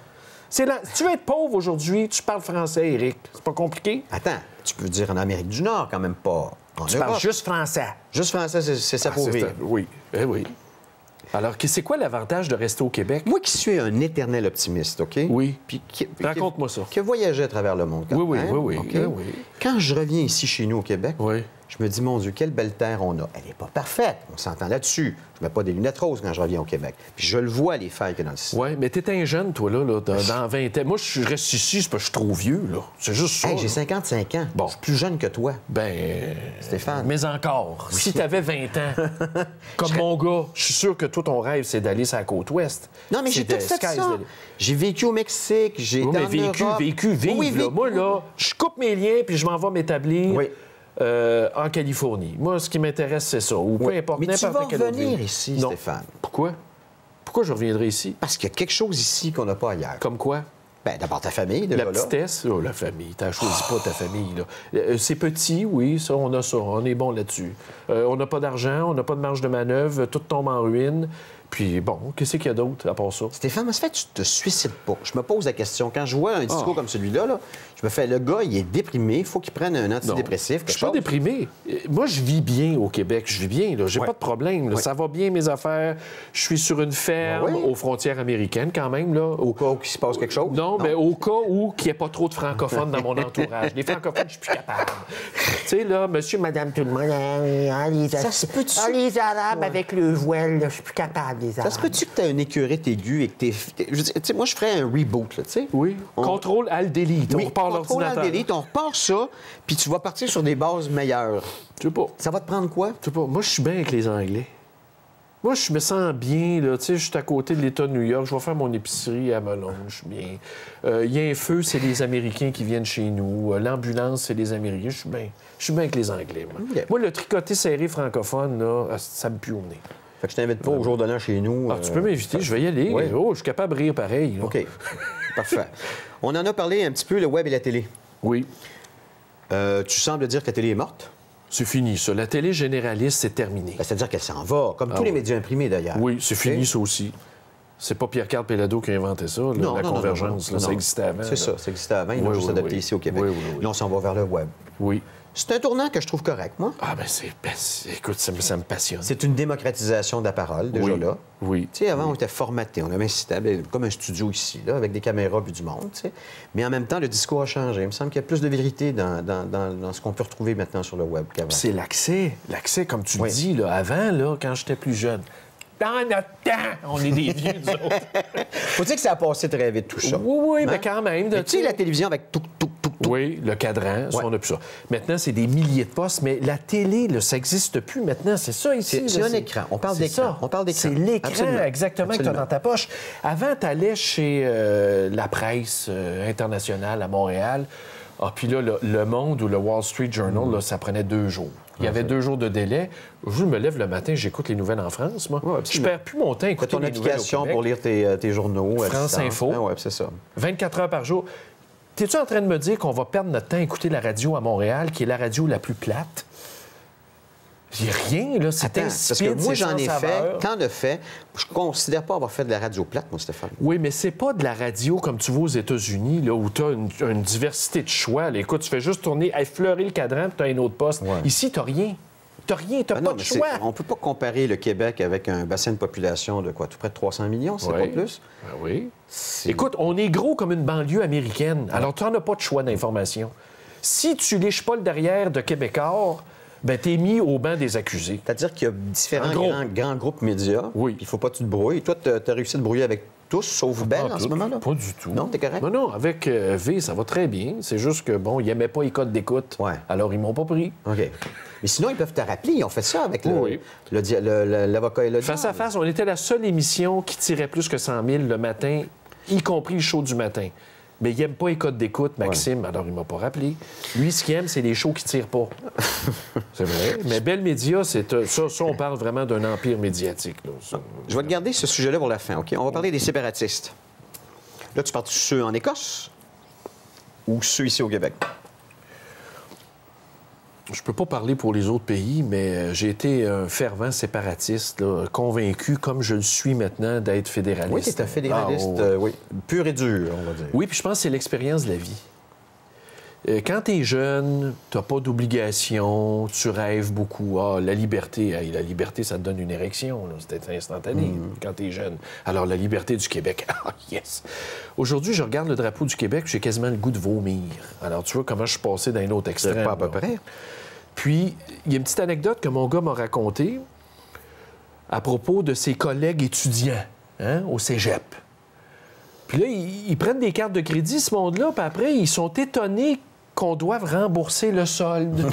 C'est la... Si tu veux être pauvre aujourd'hui, tu parles français, Éric. C'est pas compliqué? Attends, tu peux dire en Amérique du Nord, quand même pas. En Tu Europe. parles juste français. Juste français, c'est c'est ça Ah, pour c'est vivre. ça. Oui, eh oui. Alors, que- c'est quoi l'avantage de rester au Québec? Moi qui suis un éternel optimiste, OK? Oui. Puis qui- qui- Raconte-moi ça. Qui a voyagé à travers le monde. Quand Oui, oui, même, oui, oui, OK? oui, oui. Quand je reviens ici chez nous au Québec, Oui. je me dis, mon Dieu, quelle belle terre on a. Elle n'est pas parfaite, on s'entend là-dessus. Je ne mets pas des lunettes roses quand je reviens au Québec. Puis je le vois, les failles qu'il y a dans le système. Oui, mais t'es un jeune, toi, là, là dans, dans vingt ans. Moi, je reste ici, c'est parce que je suis trop vieux, là. C'est juste ça. Hey, j'ai là. cinquante-cinq ans. Bon. Je suis plus jeune que toi. Ben. Stéphane. Mais encore, si t'avais vingt ans, comme mon gars, je suis sûr que toi, ton rêve, c'est d'aller sur la côte ouest. Non, mais j'ai C'est tout de- fait sky's ça. the- J'ai vécu au Mexique, j'ai Oui, été mais en vécu, Europe. vécu, vivre. Oui, là. vécu. Moi, là, je coupe mes liens puis je m'en vais m'établir Oui. euh, en Californie. Moi, ce qui m'intéresse, c'est ça. Ou peu Oui. importe, Mais tu n'importe vas quelle autre revenir ville. ici, Non. Stéphane. Pourquoi? Pourquoi je reviendrai ici? Parce qu'il y a quelque chose ici qu'on n'a pas ailleurs. Comme quoi? Ben, d'abord ta famille, déjà La là. petitesse, oh, la famille, t'as choisi pas ta famille. Là. Euh, c'est petit, oui, ça, on a ça, on est bon là-dessus. Euh, on n'a pas d'argent, on n'a pas de marge de manœuvre, tout tombe en ruine. Puis bon, qu'est-ce qu'il y a d'autre à part ça? Stéphane, mais ça fait que tu te suicides pas. Je me pose la question. Quand je vois un discours Oh. comme celui-là, là, je me fais, le gars, il est déprimé, il faut qu'il prenne un antidépressif. Je suis pas déprimé. Euh, Moi, je vis bien au Québec. Je vis bien. Là. J'ai Ouais. pas de problème. là. Ouais. Ça va bien, mes affaires. Je suis sur une ferme Ouais. aux frontières américaines, quand même. Là. Au cas où il se passe quelque chose. Non, mais au cas où il n'y ait pas trop de francophones dans mon entourage. Les francophones, je suis plus capable. tu sais, là, monsieur, madame, tout le monde, Ah, les, Ça se peut-tu? ah, les Arabes avec le voile, là, je suis plus capable, les Ça Arabes. se peut-tu que tu as une écurite aiguë et que t'es. t'es- je veux dire, tu sais, moi, je ferais un reboot, là, tu sais. Oui. On- Contrôle Alt Delete. On Oui, repart contrôle l'ordinateur. Alt Delete, on repart ça, puis tu vas partir sur des bases meilleures. Je sais pas. Ça va te prendre quoi? Je sais pas. Moi, je suis bien avec les Anglais. Moi, je me sens bien, là. Tu sais, je suis à côté de l'État de New York. Je vais faire mon épicerie à Melon. Je suis bien. Euh, Il y a un feu, c'est les Américains qui viennent chez nous. Euh, L'ambulance, c'est les Américains. Je suis bien. Je suis bien avec les Anglais, moi. OK. Moi, le tricoté serré francophone, là, ça me pue au nez. Fait que je t'invite pas au jour de l'an chez nous. Ah, tu euh, peux m'inviter, je vais y aller. Oui. Oh, je suis capable de rire pareil. là. OK. Parfait. On en a parlé un petit peu, le web et la télé. Oui. Euh, tu sembles dire que la télé est morte. C'est fini, ça. La télé généraliste, c'est terminé. Ben, c'est-à-dire qu'elle s'en va, comme tous Ah les oui. médias imprimés d'ailleurs. Oui, c'est OK? fini, ça aussi. C'est pas Pierre-Carl Pellado qui a inventé ça, là, Non, la non, non, convergence. non, là, non. ça existait avant. C'est là. ça, ça existait avant. Ils Oui, l'ont juste oui, adapté oui. ici au Québec. Oui, oui, oui. Là, on s'en va vers le web. Oui. C'est un tournant que je trouve correct, moi. Ah, ben c'est... ben, c'est- écoute, ça me, ça me passionne. C'est une démocratisation de la parole, déjà Oui. là. Oui. Tu sais, avant, on était formaté. On avait un système, comme un studio ici, là, avec des caméras puis du monde, tu sais. Mais en même temps, le discours a changé. Il me semble qu'il y a plus de vérité dans, dans- dans- dans ce qu'on peut retrouver maintenant sur le web qu'avant. C'est l'accès. L'accès, comme tu Oui. dis, là, avant, là, quand j'étais plus jeune. Dans notre temps, on est des vieux, nous autres. Faut dire que ça a passé très vite, tout ça. Oui, oui, mais Hein? quand même. Mais tu sais, la télévision avec tout, tout, tout, tout. Oui, le cadran, ça, Ouais. on n'a plus ça. Maintenant, c'est des milliers de postes, mais la télé, là, ça n'existe plus maintenant. C'est ça ici. C'est- là, c'est un écran. On parle c'est d'écran. ça. On parle d'écran. C'est l'écran, Absolument. exactement, que tu as Absolument. dans ta poche. Avant, tu allais chez euh, la presse euh, internationale à Montréal. Ah, puis là, le, Le Monde ou le Wall Street Journal, là, ça prenait deux jours. Il y avait deux jours de délai. Je me lève le matin, j'écoute les nouvelles en France, moi. Ouais, je absolument. perds plus mon temps à T'as écouter ton les nouvelles au application Québec. pour lire tes, euh, tes journaux. à France distance. Info. Ah ouais, c'est ça. vingt-quatre heures par jour. T'es-tu en train de me dire qu'on va perdre notre temps à écouter la radio à Montréal, qui est la radio la plus plate? J'ai rien, là. C'est Attends, insipide, parce que moi, c'est j'en sans ai fait, saveur. tant de fait, je considère pas avoir fait de la radio plate, moi, Stéphane. Oui, mais c'est pas de la radio comme tu vois aux États-Unis, là, où tu as une, une diversité de choix. Là. Écoute, tu fais juste tourner, effleurer le cadran, puis tu as un autre poste. Ouais. Ici, tu rien. Tu rien, tu Ah pas non, de mais c'est- choix. on peut pas comparer le Québec avec un bassin de population de quoi, tout près de trois cents millions, c'est Oui. pas plus? Ben oui. C'est- Écoute, on est gros comme une banlieue américaine. Alors, tu n'en as pas de choix d'information. Si tu liches pas le derrière de Québécois, ben t'es mis au banc des accusés. C'est-à-dire qu'il y a différents En gros. grands, grands groupes médias. Oui. puis Il faut pas que tu te brouilles. Toi, tu as réussi à te brouiller avec tous, sauf Belle, Pas en ce tout. moment-là? Pas du tout. Non, t'es correct? Non, non, avec euh, V, ça va très bien. C'est juste que, bon, ils n'aimaient pas les codes d'écoute. Ouais. Alors, ils m'ont pas pris. OK. Mais sinon, ils peuvent te rappeler. Ils ont fait ça avec le- Oui. le dia- le- le- l'avocat et le Face diable. à face, on était la seule émission qui tirait plus que cent mille le matin, y compris le show du matin. Mais il n'aime pas les codes d'écoute, Maxime, alors il m'a pas rappelé. Lui, ce qu'il aime, c'est les shows qui tirent pas. C'est vrai. Mais Bell Média, c'est euh, ça, ça, on parle vraiment d'un empire médiatique. Là, ça. Je vais te garder ce sujet-là pour la fin, OK? On va parler des séparatistes. Là, tu parles de ceux en Écosse ou ceux ici au Québec? je peux pas parler pour les autres pays, mais j'ai été un fervent séparatiste, là, convaincu, comme je le suis maintenant, d'être fédéraliste. Oui, tu es un fédéraliste, Ah, oh. euh, oui, pur et dur, on va dire. Oui, puis je pense que c'est l'expérience de la vie. Euh, Quand tu es jeune, tu n'as pas d'obligation, tu rêves beaucoup. Ah, la liberté, hey, la liberté, ça te donne une érection. là. C'était instantané Mm. quand tu es jeune. Alors, la liberté du Québec, ah, yes! Aujourd'hui, je regarde le drapeau du Québec, j'ai quasiment le goût de vomir. Alors, tu vois comment je suis passé d'un autre extrême. Pas à peu là. près. Puis, il y a une petite anecdote que mon gars m'a racontée à propos de ses collègues étudiants hein, au cégep. Puis là, ils, ils prennent des cartes de crédit, ce monde-là, puis après, ils sont étonnés qu'on doive rembourser le solde.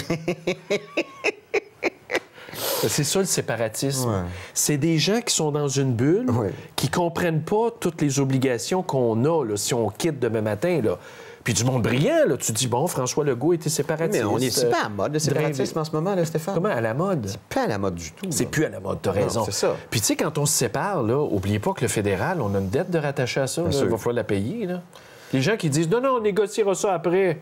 C'est ça, le séparatisme. Ouais. C'est des gens qui sont dans une bulle, Ouais. qui comprennent pas toutes les obligations qu'on a là, si on quitte demain matin. Là. Puis du monde brillant, là, tu dis, bon, François Legault était séparatiste. Mais on est c'est euh, pas à la mode, le séparatisme, en ce moment, là, Stéphane. Comment, à la mode? C'est pas à la mode du tout. C'est là. plus à la mode, t'as Non, raison. c'est ça. Puis tu sais, quand on se sépare, là, oubliez pas que le fédéral, on a une dette de rattacher à ça. là. sûr. Il va falloir la payer. Là. Les gens qui disent, non, non, on négociera ça après.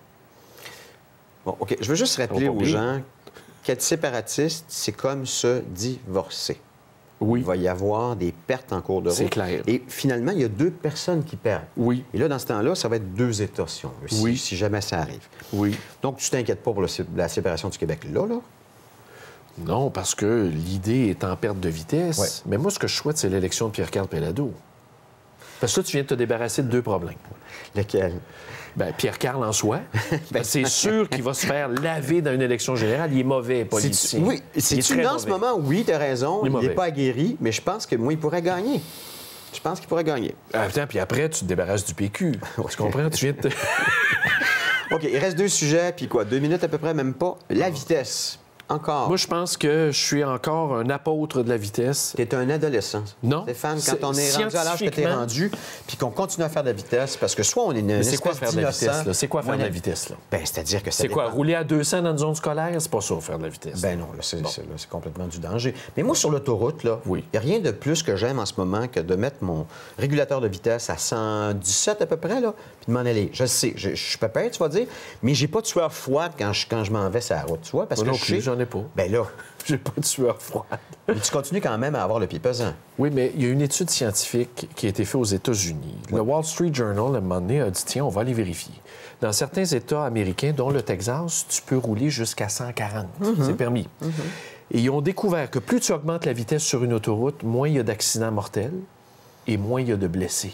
Bon, OK. Je veux juste rappeler On va aux oublier. gens qu'être séparatiste, c'est comme se divorcer. Oui. Il va y avoir des pertes en cours de route. C'est clair. Et finalement, il y a deux personnes qui perdent. Oui. Et là, dans ce temps-là, ça va être deux États, si on veut, si, Oui. si jamais ça arrive. Oui. Donc, tu t'inquiètes pas pour le sé- la séparation du Québec là, là? Non, parce que l'idée est en perte de vitesse. Ouais. Mais moi, ce que je souhaite, c'est l'élection de Pierre-Carl Pellado. Parce que là, tu viens de te débarrasser de deux problèmes. Lequel? Bien, Pierre-Carl en soi, ben, c'est sûr qu'il va se faire laver dans une élection générale. Il est mauvais, politicien. Oui, Il est c'est-tu très là, en ce mauvais. moment? Oui, tu as raison. Il est Il n'est mauvais. pas aguerri, mais je pense que moi, il pourrait gagner. Je pense qu'il pourrait gagner. Ah, Attends, puis après, tu te débarrasses du P Q. Tu comprends? Tu viens de te... OK, il reste deux sujets, puis quoi, deux minutes à peu près, même pas. La vitesse. Encore. Moi, je pense que je suis encore un apôtre de la vitesse. Tu es un adolescent. Non. Stéphane, C'est- quand on est rendu à l'âge que tu es scientifiquement- rendu, puis qu'on continue à faire de la vitesse, parce que soit on est une Mais c'est espèce quoi faire de la d'innocent, vitesse, là? C'est quoi faire de la moi, vitesse, là? Ben, c'est-à-dire que ça C'est quoi, dépend. rouler à deux cents dans une zone scolaire? C'est pas ça, faire de la vitesse. Ben non, là, c'est c'est- là, c'est complètement du danger. Mais moi, sur l'autoroute, là, il Oui. n'y a rien de plus que j'aime en ce moment que de mettre mon régulateur de vitesse à cent dix-sept à peu près, là, puis de m'en aller. Je sais, je, je suis pas peur, tu vas dire, mais j'ai pas de sueur froide quand je, quand je m'en vais sur la route, tu vois, parce Moi que non je plus, sais... j'en ai pas. Ben là, J'ai pas de sueur froide. mais tu continues quand même à avoir le pied pesant. Oui, mais il y a une étude scientifique qui a été faite aux États-Unis. Le Wall Street Journal, à un moment donné, a dit, tiens, on va aller vérifier. Dans certains États américains, dont le Texas, tu peux rouler jusqu'à cent quarante. C'est permis. Et ils ont découvert que plus tu augmentes la vitesse sur une autoroute, moins il y a d'accidents mortels et moins il y a de blessés.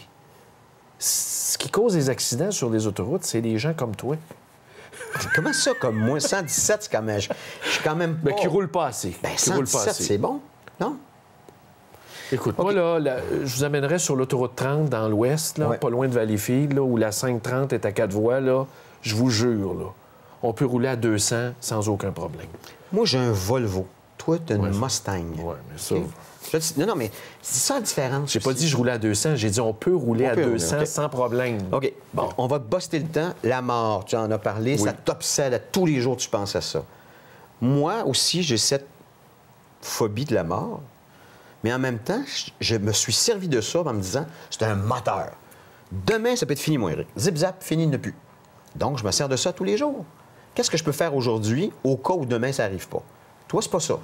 Ce qui cause des accidents sur les autoroutes, c'est les gens comme toi. Comment ça, comme moi? cent dix-sept, c'est quand même... Je je suis quand même pas... Ben, qui roulent pas assez. Ben, qui roulent pas cent dix-sept, assez. c'est bon, non? Écoute, moi, là, la- je vous amènerais sur l'autoroute trente dans l'ouest, là, Ouais. pas loin de Valleyfield, là, où la cinq trente est à quatre voies, là. Je vous jure, là, on peut rouler à deux cents sans aucun problème. Moi, j'ai un Volvo. Toi, tu as une Ouais. Mustang. Ouais, mais ça... OK? Je te dis- non, non, mais c'est ça la différence. J'ai pas dit je roulais à deux cents, j'ai dit on peut rouler On à peut deux rouler, cents OK. sans problème. OK. Bon. On va buster le temps. La mort, tu en as parlé, Oui. ça t'obsède à tous les jours, tu penses à ça. Moi aussi, j'ai cette phobie de la mort, mais en même temps, je, je me suis servi de ça en me disant, c'est un moteur. Demain, ça peut être fini, moi, Eric. Zip-zap, fini, ne plus. Donc, je me sers de ça tous les jours. Qu'est-ce que je peux faire aujourd'hui au cas où demain, ça n'arrive pas? Toi, c'est pas ça.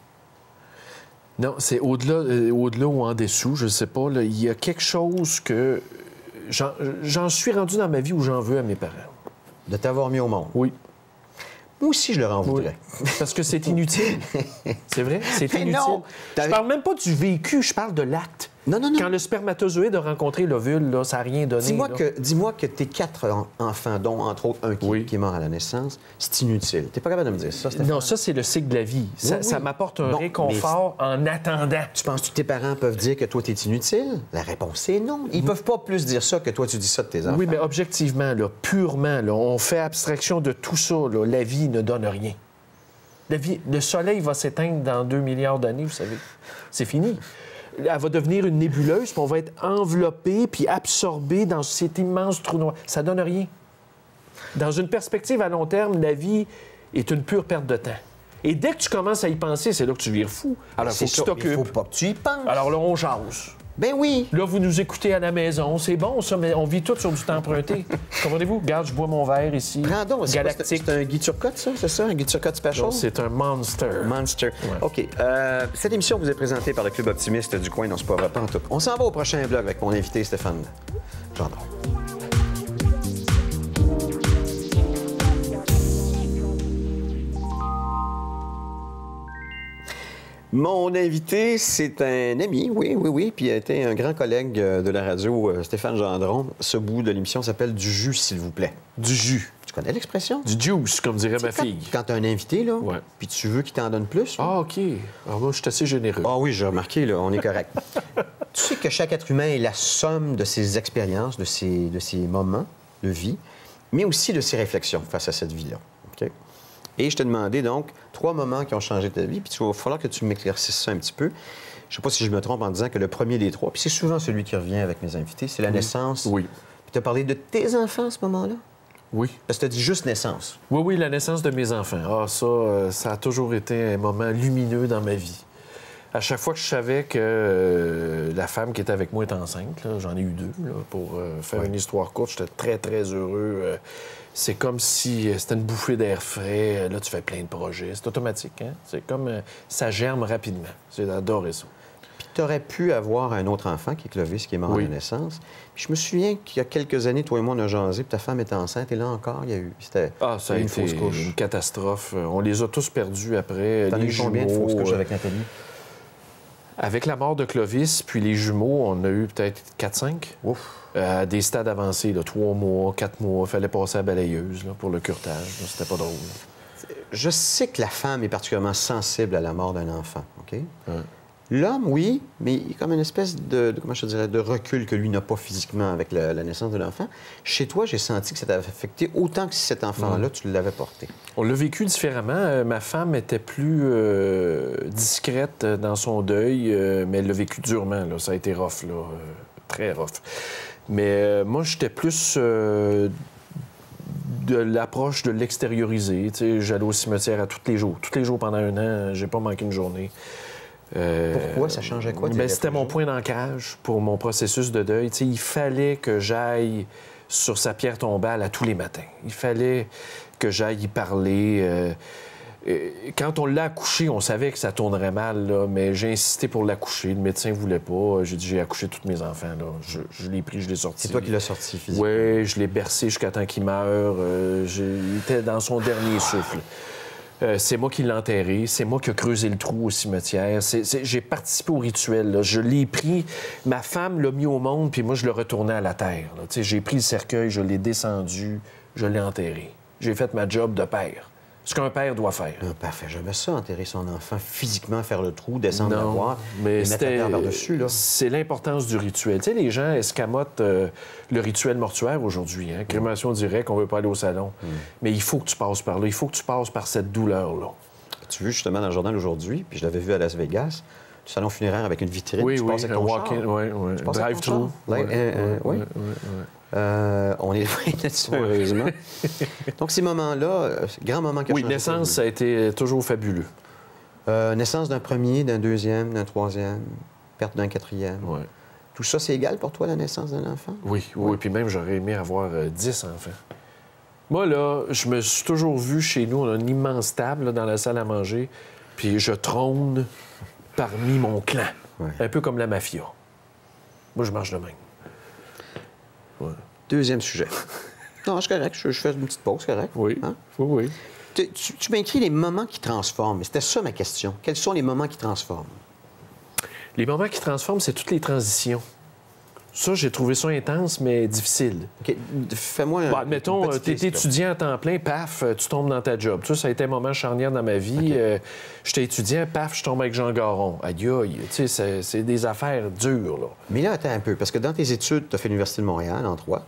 Non, c'est au-delà euh, au-delà ou en dessous, je sais pas. là, Il y a quelque chose que... J'en j'en suis rendu dans ma vie où j'en veux à mes parents. De t'avoir mis au monde. Oui. Moi aussi, je leur en voudrais. Parce que c'est inutile. C'est vrai? C'est Mais inutile. non! Je parle même pas du vécu, je parle de l'acte. Non, non, non. Quand le spermatozoïde a rencontré l'ovule, là, ça n'a rien donné. Dis-moi là. que, dis-moi que tes quatre en- enfants, dont entre autres un qui, Oui. qui est mort à la naissance, c'est inutile. T'es pas capable de me dire ça, Stéphane? Non, ça, c'est le cycle de la vie. Ça, Oui, oui. ça m'apporte un Bon, réconfort en attendant. Tu penses que tes parents peuvent dire que toi, t'es inutile? La réponse est non. Ils peuvent pas plus dire ça que toi, tu dis ça de tes enfants. Oui, mais objectivement, là, purement, là, on fait abstraction de tout ça. Là, la vie ne donne rien. La vie, le soleil va s'éteindre dans deux milliards d'années, vous savez. C'est fini. Elle va devenir une nébuleuse, puis on va être enveloppé puis absorbé dans cet immense trou noir. Ça donne rien. Dans une perspective à long terme, la vie est une pure perte de temps. Et dès que tu commences à y penser, c'est là que tu vires fou. Alors, il faut C'est que tu ça. Il faut t'occupes. pas que tu y penses. Alors là, on jase. Ben oui! Là, vous nous écoutez à la maison, c'est bon ça, mais on vit tout sur du temps emprunté. Comprenez-vous? Regarde, je bois mon verre ici. Prends donc, c'est quoi, Galactique. c'est un Guy Turcotte, ça? C'est ça, un Guy Turcotte special? Non, c'est un monster. Monster. OK. Euh, cette émission vous est présentée par le Club Optimiste du coin. Non, c'est pas vrai, pas en tout. On s'en va au prochain vlog avec mon invité Stéphane Gendron. Mon invité, c'est un ami, oui, oui, oui, puis il a été un grand collègue de la radio, Stéphane Gendron. Ce bout de l'émission s'appelle « Du jus, s'il vous plaît ». Du jus. Tu connais l'expression? Du juice, comme dirait ma quand, fille. Quand tu as un invité, là, ouais. puis tu veux qu'il t'en donne plus. Là. Ah, OK. Alors moi, je suis assez généreux. Ah oui, j'ai remarqué, là, on est correct. Tu sais que chaque être humain est la somme de ses expériences, de ses, de ses moments de vie, mais aussi de ses réflexions face à cette vie-là. OK? Et je t'ai demandé, donc, trois moments qui ont changé ta vie, puis il va falloir que tu m'éclaircisses ça un petit peu. Je ne sais pas si je me trompe en disant que le premier des trois, puis c'est souvent celui qui revient avec mes invités, c'est la oui. naissance. Oui. Puis tu as parlé de tes enfants à ce moment-là? Oui. Parce que tu as dit juste naissance. Oui, oui, la naissance de mes enfants. Ah, ça, euh, ça a toujours été un moment lumineux dans ma vie. À chaque fois que je savais que euh, la femme qui était avec moi était enceinte, là, j'en ai eu deux, là, pour euh, faire ouais. une histoire courte, j'étais très, très heureux. Euh, c'est comme si euh, c'était une bouffée d'air frais. Là, tu fais plein de projets. C'est automatique, hein? C'est comme... Euh, ça germe rapidement. J'ai adoré ça. Puis tu aurais pu avoir un autre enfant, qui est Clovis, qui est mort oui. à la naissance. Puis je me souviens qu'il y a quelques années, toi et moi, on a jasé, puis ta femme était enceinte, et là encore, il y a eu... C'était ah, ça a une été fausse couche. Une catastrophe. On les a tous perdus après. T'en as eu combien de fausses couches avec Nathalie? Avec la mort de Clovis, puis les jumeaux, on a eu peut-être quatre cinq. Ouf! Euh, à des stades avancés, là, trois mois, quatre mois. Il fallait passer à balayeuse là, pour le curtage. C'était pas drôle. Je sais que la femme est particulièrement sensible à la mort d'un enfant, OK? Ouais. L'homme, oui, mais il y a comme une espèce de, de, comment je dirais, de recul que lui n'a pas physiquement avec la, la naissance de l'enfant. Chez toi, j'ai senti que ça t'avait affecté autant que si cet enfant-là, tu l'avais porté. On l'a vécu différemment. Euh, ma femme était plus euh, discrète dans son deuil, euh, mais elle l'a vécu durement. Là. Ça a été rough, là, euh, très rough. Mais euh, moi, j'étais plus euh, de l'approche de l'extérioriser. Tu sais, j'allais au cimetière à tous les jours. Tous les jours pendant un an, j'ai pas manqué une journée. Euh, Pourquoi? Ça changeait quoi? Ben, c'était mon point d'ancrage pour mon processus de deuil. T'sais, il fallait que j'aille sur sa pierre tombale à tous les matins. Il fallait que j'aille y parler. Euh, quand on l'a accouché, on savait que ça tournerait mal, là, mais j'ai insisté pour l'accoucher. Le médecin ne voulait pas. J'ai dit, j'ai accouché tous mes enfants. Là. Je, je l'ai pris, je l'ai sorti. C'est toi qui l'as sorti physiquement? Oui, je l'ai bercé jusqu'à temps qu'il meure. Euh, il était dans son dernier souffle. Euh, c'est moi qui l'ai enterré, c'est moi qui ai creusé le trou au cimetière. C'est, c'est... J'ai participé au rituel. Là. Je l'ai pris, ma femme l'a mis au monde, puis moi, je l'ai retourné à la terre. J'ai pris le cercueil, je l'ai descendu, je l'ai enterré. J'ai fait ma job de père. Ce qu'un père doit faire. Un père fait jamais ça, enterrer son enfant physiquement, faire le trou, descendre la non, boîte mais et mettre la terre par-dessus. Là. C'est l'importance du rituel. Tu sais, les gens escamotent euh, le rituel mortuaire aujourd'hui. Hein? Crémation directe, on veut pas aller au salon. Mm. Mais il faut que tu passes par là. Il faut que tu passes par cette douleur-là. Tu veux justement dans le journal aujourd'hui, puis je l'avais vu à Las Vegas, le salon funéraire avec une vitrine. Oui, tu oui, passes avec un ton walk-in, char. oui, oui. Drive-through. Oui, oui, euh, oui. oui, oui, oui. Euh, on est loin de ça, heureusement. Donc, ces moments-là, euh, grand moment qui a Oui, changé. naissance, ça a été toujours fabuleux. Euh, naissance d'un premier, d'un deuxième, d'un troisième, perte d'un quatrième. Oui. Tout ça, c'est égal pour toi, la naissance d'un enfant? Oui, oui, oui. Puis même, j'aurais aimé avoir euh, dix enfants. Moi, là, je me suis toujours vu chez nous, on a une immense table là, dans la salle à manger, puis je trône parmi mon clan. Ouais. Un peu comme la mafia. Moi, je marche de même. Ouais. Deuxième sujet. Non, c'est correct. Je, je fais une petite pause, c'est correct. Oui. Hein? Oui, oui. Tu, tu, tu m'as écrit les moments qui transforment. C'était ça ma question. Quels sont les moments qui transforment? Les moments qui transforment, c'est toutes les transitions. Ça, j'ai trouvé ça intense, mais difficile. OK. Fais-moi un. Bon, admettons, tu es étudiant à temps plein, paf, tu tombes dans ta job. Ça, ça a été un moment charnière dans ma vie. Okay. Euh, j'étais étudiant, paf, je tombe avec Jean Garon. Aïe, aïe. Tu sais, c'est des affaires dures, là. Mais là, attends un peu, parce que dans tes études, tu as fait l'Université de Montréal, en trois.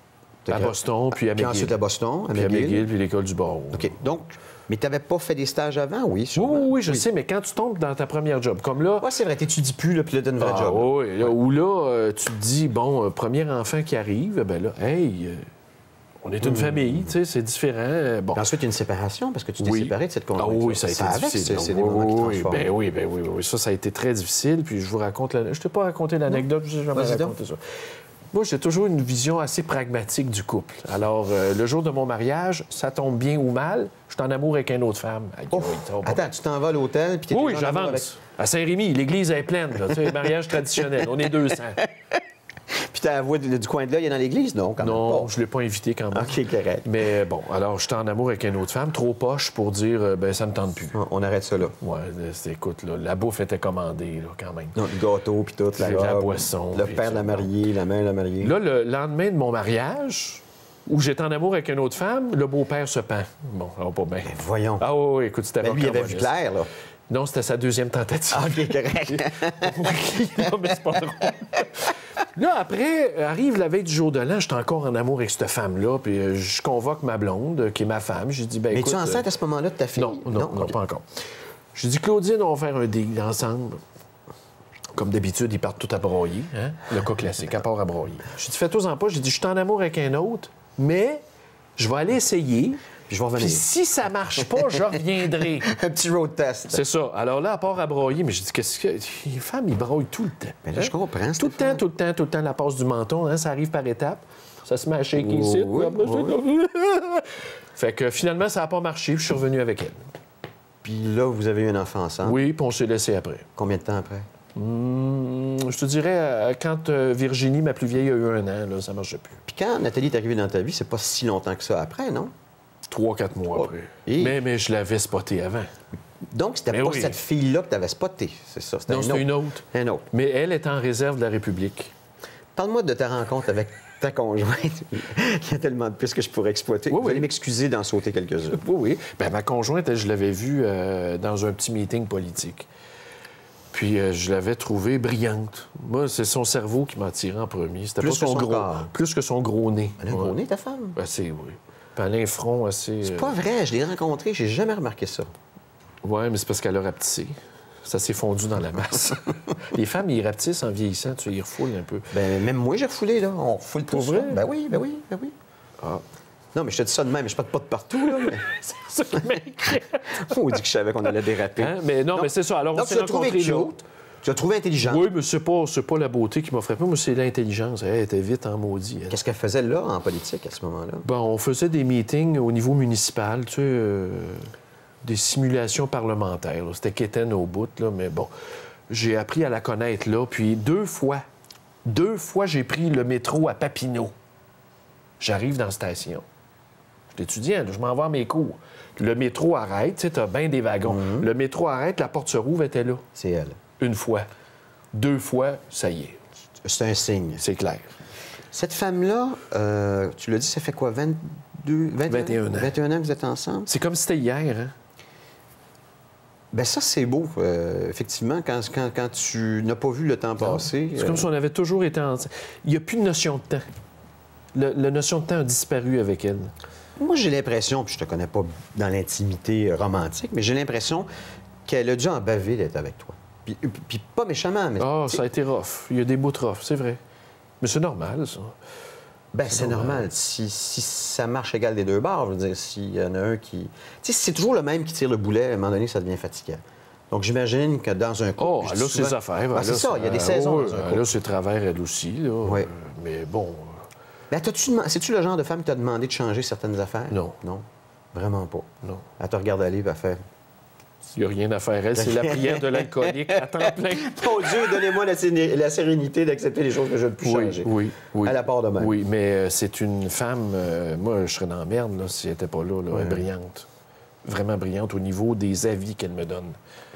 À Boston, puis à McGill. Puis ensuite à Boston, à puis McGill. à McGill, puis l'École du barreau. OK. Donc, mais tu n'avais pas fait des stages avant, oui, sûrement? Oui, oui, je oui. sais, mais quand tu tombes dans ta première job, comme là... Oui, c'est vrai, tu n'étudies plus, là, puis là, tu as une vraie ah, job. Oui, là, où là, euh, tu te dis, bon, euh, premier enfant qui arrive, ben là, hey, euh, On est une famille, tu sais, c'est différent. Euh, Bon. Puis ensuite, il y a une séparation parce que tu t'es Oui. séparé de cette Ah conjointe. oui, ça a été avec, difficile. c'est c'est Oui, des moments qui oui, transforment. ben oui, ben oui, oui, oui. Ça, ça a été très difficile. Puis je vous raconte... La... Je t'ai pas raconté l'anecdote, je n'ai jamais Vas-y donc. raconté ça. Moi, j'ai toujours une vision assez pragmatique du couple. Alors, euh, le jour de mon mariage, ça tombe bien ou mal, je suis en amour avec une autre femme. Aïe, Oh, oui, ça va pas attends, tu t'en vas à l'hôtel, puis tu es Oui, j'avance. À Saint-Rémy, l'église est pleine. Là. Tu sais, mariage traditionnel. On est deux cents. Puis tu avoué du, du coin de là, il y a dans l'église, non? Quand Non, même pas. je ne l'ai pas invité quand même. OK, correct. Mais bon, alors, j'étais en amour avec une autre femme, trop poche pour dire, euh, ben ça me tente plus. On arrête ça là. Ouais, c'est- écoute, là, la bouffe était commandée, là, quand même. Non, le gâteau, puis tout, la, Puis la robe, boisson, le puis père ça. de la mariée, la mère de la mariée. Là, le lendemain de mon mariage, où j'étais en amour avec une autre femme, le beau-père se pend. Bon, ça va pas bien. Ben, voyons. Ah oui, oui, écoute, c'était Ben, lui, il avait vu rocambolesque. clair, là. Non, c'était sa deuxième tentative. Ah, OK, correct. Non, mais c'est pas drôle. Là, après, arrive la veille du jour de l'an, j'étais encore en amour avec cette femme-là, puis euh, je convoque ma blonde, euh, qui est ma femme. J'ai dit, ben Mais écoute... tu es euh, enceinte à ce moment-là de ta fille? Non, non, non, OK. pas encore. J'ai dit, Claudine, on va faire un deal ensemble. Comme d'habitude, ils partent tout à broyer, hein? Le cas classique, à part à broyer. J'ai dit, fais-toi-en pas. J'ai dit, je suis en amour avec un autre, mais je vais aller essayer. Puis je vais revenir. Puis si ça marche pas, je reviendrai. Un petit road test. C'est ça. Alors là, à part à broyer, mais j'ai dit, qu'est-ce que. Les femmes, ils broyent tout le temps. Mais là, je comprends, Tout le Stéphane. temps, tout le temps, tout le temps, la passe du menton, hein, ça arrive par étapes. Ça se met à shaker Oh, ici. oui, puis après, c'est- Fait que finalement, ça n'a pas marché, puis je suis revenu avec elle. Puis là, vous avez eu un enfant ensemble. Oui, puis on s'est laissé après. Combien de temps après? Hum, je te dirais, euh, quand euh, Virginie, ma plus vieille, a eu un an, là, ça ne marchait plus. Puis quand Nathalie est arrivée dans ta vie, c'est pas si longtemps que ça après, non? Trois, quatre mois Oh. après. Et- Mais, mais je l'avais spoté avant. Donc, c'était Mais pas oui. cette fille-là que tu avais spotée, c'est ça? C'était Non, un c'était autre. une autre. Un autre. Mais elle est en réserve de la République. Parle-moi de ta rencontre avec ta conjointe. Il y a tellement de pistes que je pourrais exploiter. Oui, Vous oui. allez m'excuser d'en sauter quelques-uns. Oui, oui. Bien, ma conjointe, elle, je l'avais vue euh, dans un petit meeting politique. Puis euh, je l'avais trouvée brillante. Moi, c'est son cerveau qui m'a attiré en premier. C'était Plus pas son, que son gros, corps. plus que son gros nez. Elle a un Ouais. gros nez, ta femme? Assez, oui. Puis elle a un front assez... C'est euh, pas vrai, je l'ai rencontrée, j'ai jamais remarqué ça. Oui, mais c'est parce qu'elle a rapetissé. Ça s'est fondu dans la masse. Les femmes, ils rapetissent en vieillissant. Tu sais, ils refoulent un peu. Ben, même moi, j'ai refoulé, là. On refoule tout Pour ça. vrai? Ben oui, ben oui, ben oui. Ah. Non, mais je te dis ça de même, mais je pars pas de partout, là. Mais... C'est ça qui m'inquiète. On dit que je savais qu'on allait déraper. Hein? Mais non, mais c'est ça. Alors, on Donc, s'est tu l'as trouvé rencontrés là. cute, tu l'as trouvé intelligente. Oui, mais c'est pas, c'est pas la beauté qui m'a frappé. Moi, c'est l'intelligence. Elle était vite en maudit. elle. Qu'est-ce qu'elle faisait là, en politique, à ce moment-là? Bon, on faisait des meetings au niveau municipal, tu sais, euh, des simulations parlementaires. là. C'était quétaine au bout, là, mais bon. J'ai appris à la connaître là, puis deux fois, deux fois, j'ai pris le métro à Papineau. J'arrive dans la station. Je suis étudiant, là, je m'en vais à mes cours. Le métro arrête, tu sais, t'as bien des wagons. Le métro arrête, la porte se rouvre, elle était là. C'est elle. Une fois. Deux fois, ça y est, C'est un signe. c'est clair. Cette femme-là, euh, tu l'as dit, ça fait quoi, vingt-deux, vingt et un, vingt et un ans. vingt et un ans que vous êtes ensemble? C'est comme si c'était hier, hein? Ben ça, c'est beau, euh, effectivement, quand, quand, quand tu n'as pas vu le temps passer. C'est euh, comme si on avait toujours été ensemble. Il n'y a plus de notion de temps. Le- la notion de temps a disparu avec elle. Moi, j'ai l'impression, puis je te connais pas dans l'intimité euh, romantique, mais j'ai l'impression qu'elle a dû en baver d'être avec toi. Puis, puis pas méchamment, mais... Ah, tu sais, ça a été rough. Il y a des bouts rough, c'est vrai. Mais c'est normal, ça. ben, c'est normal. Si, si ça marche égal des deux bords, je veux dire, s'il y en a un qui... Tu sais, si c'est toujours le même qui tire le boulet, à un moment donné, ça devient fatigant. Donc, j'imagine que dans un couple... Oh, je elle dis a ses souvent- affaires. Ah, elle c'est a ça, il y a des sa- saisons oui, dans un elle couple. a ses travers, elle aussi. Là. Oui. Euh, mais bon, Ben, t'as-tu dem- c'est-tu le genre de femme qui t'a demandé de changer certaines affaires? Non. Non, vraiment pas. non. Elle te regarde aller, puis elle fait... Il n'y a rien à faire. Elle, c'est la prière de l'alcoolique à temps plein. Mon Dieu, donnez-moi la, séné- la sérénité d'accepter les choses que je ne peux plus Oui, changer. oui, oui. À la part de même. Oui, mais euh, c'est une femme... euh, moi, je serais dans la merde là, si elle n'était pas là. là. Elle est brillante. Vraiment brillante au niveau des avis qu'elle me donne.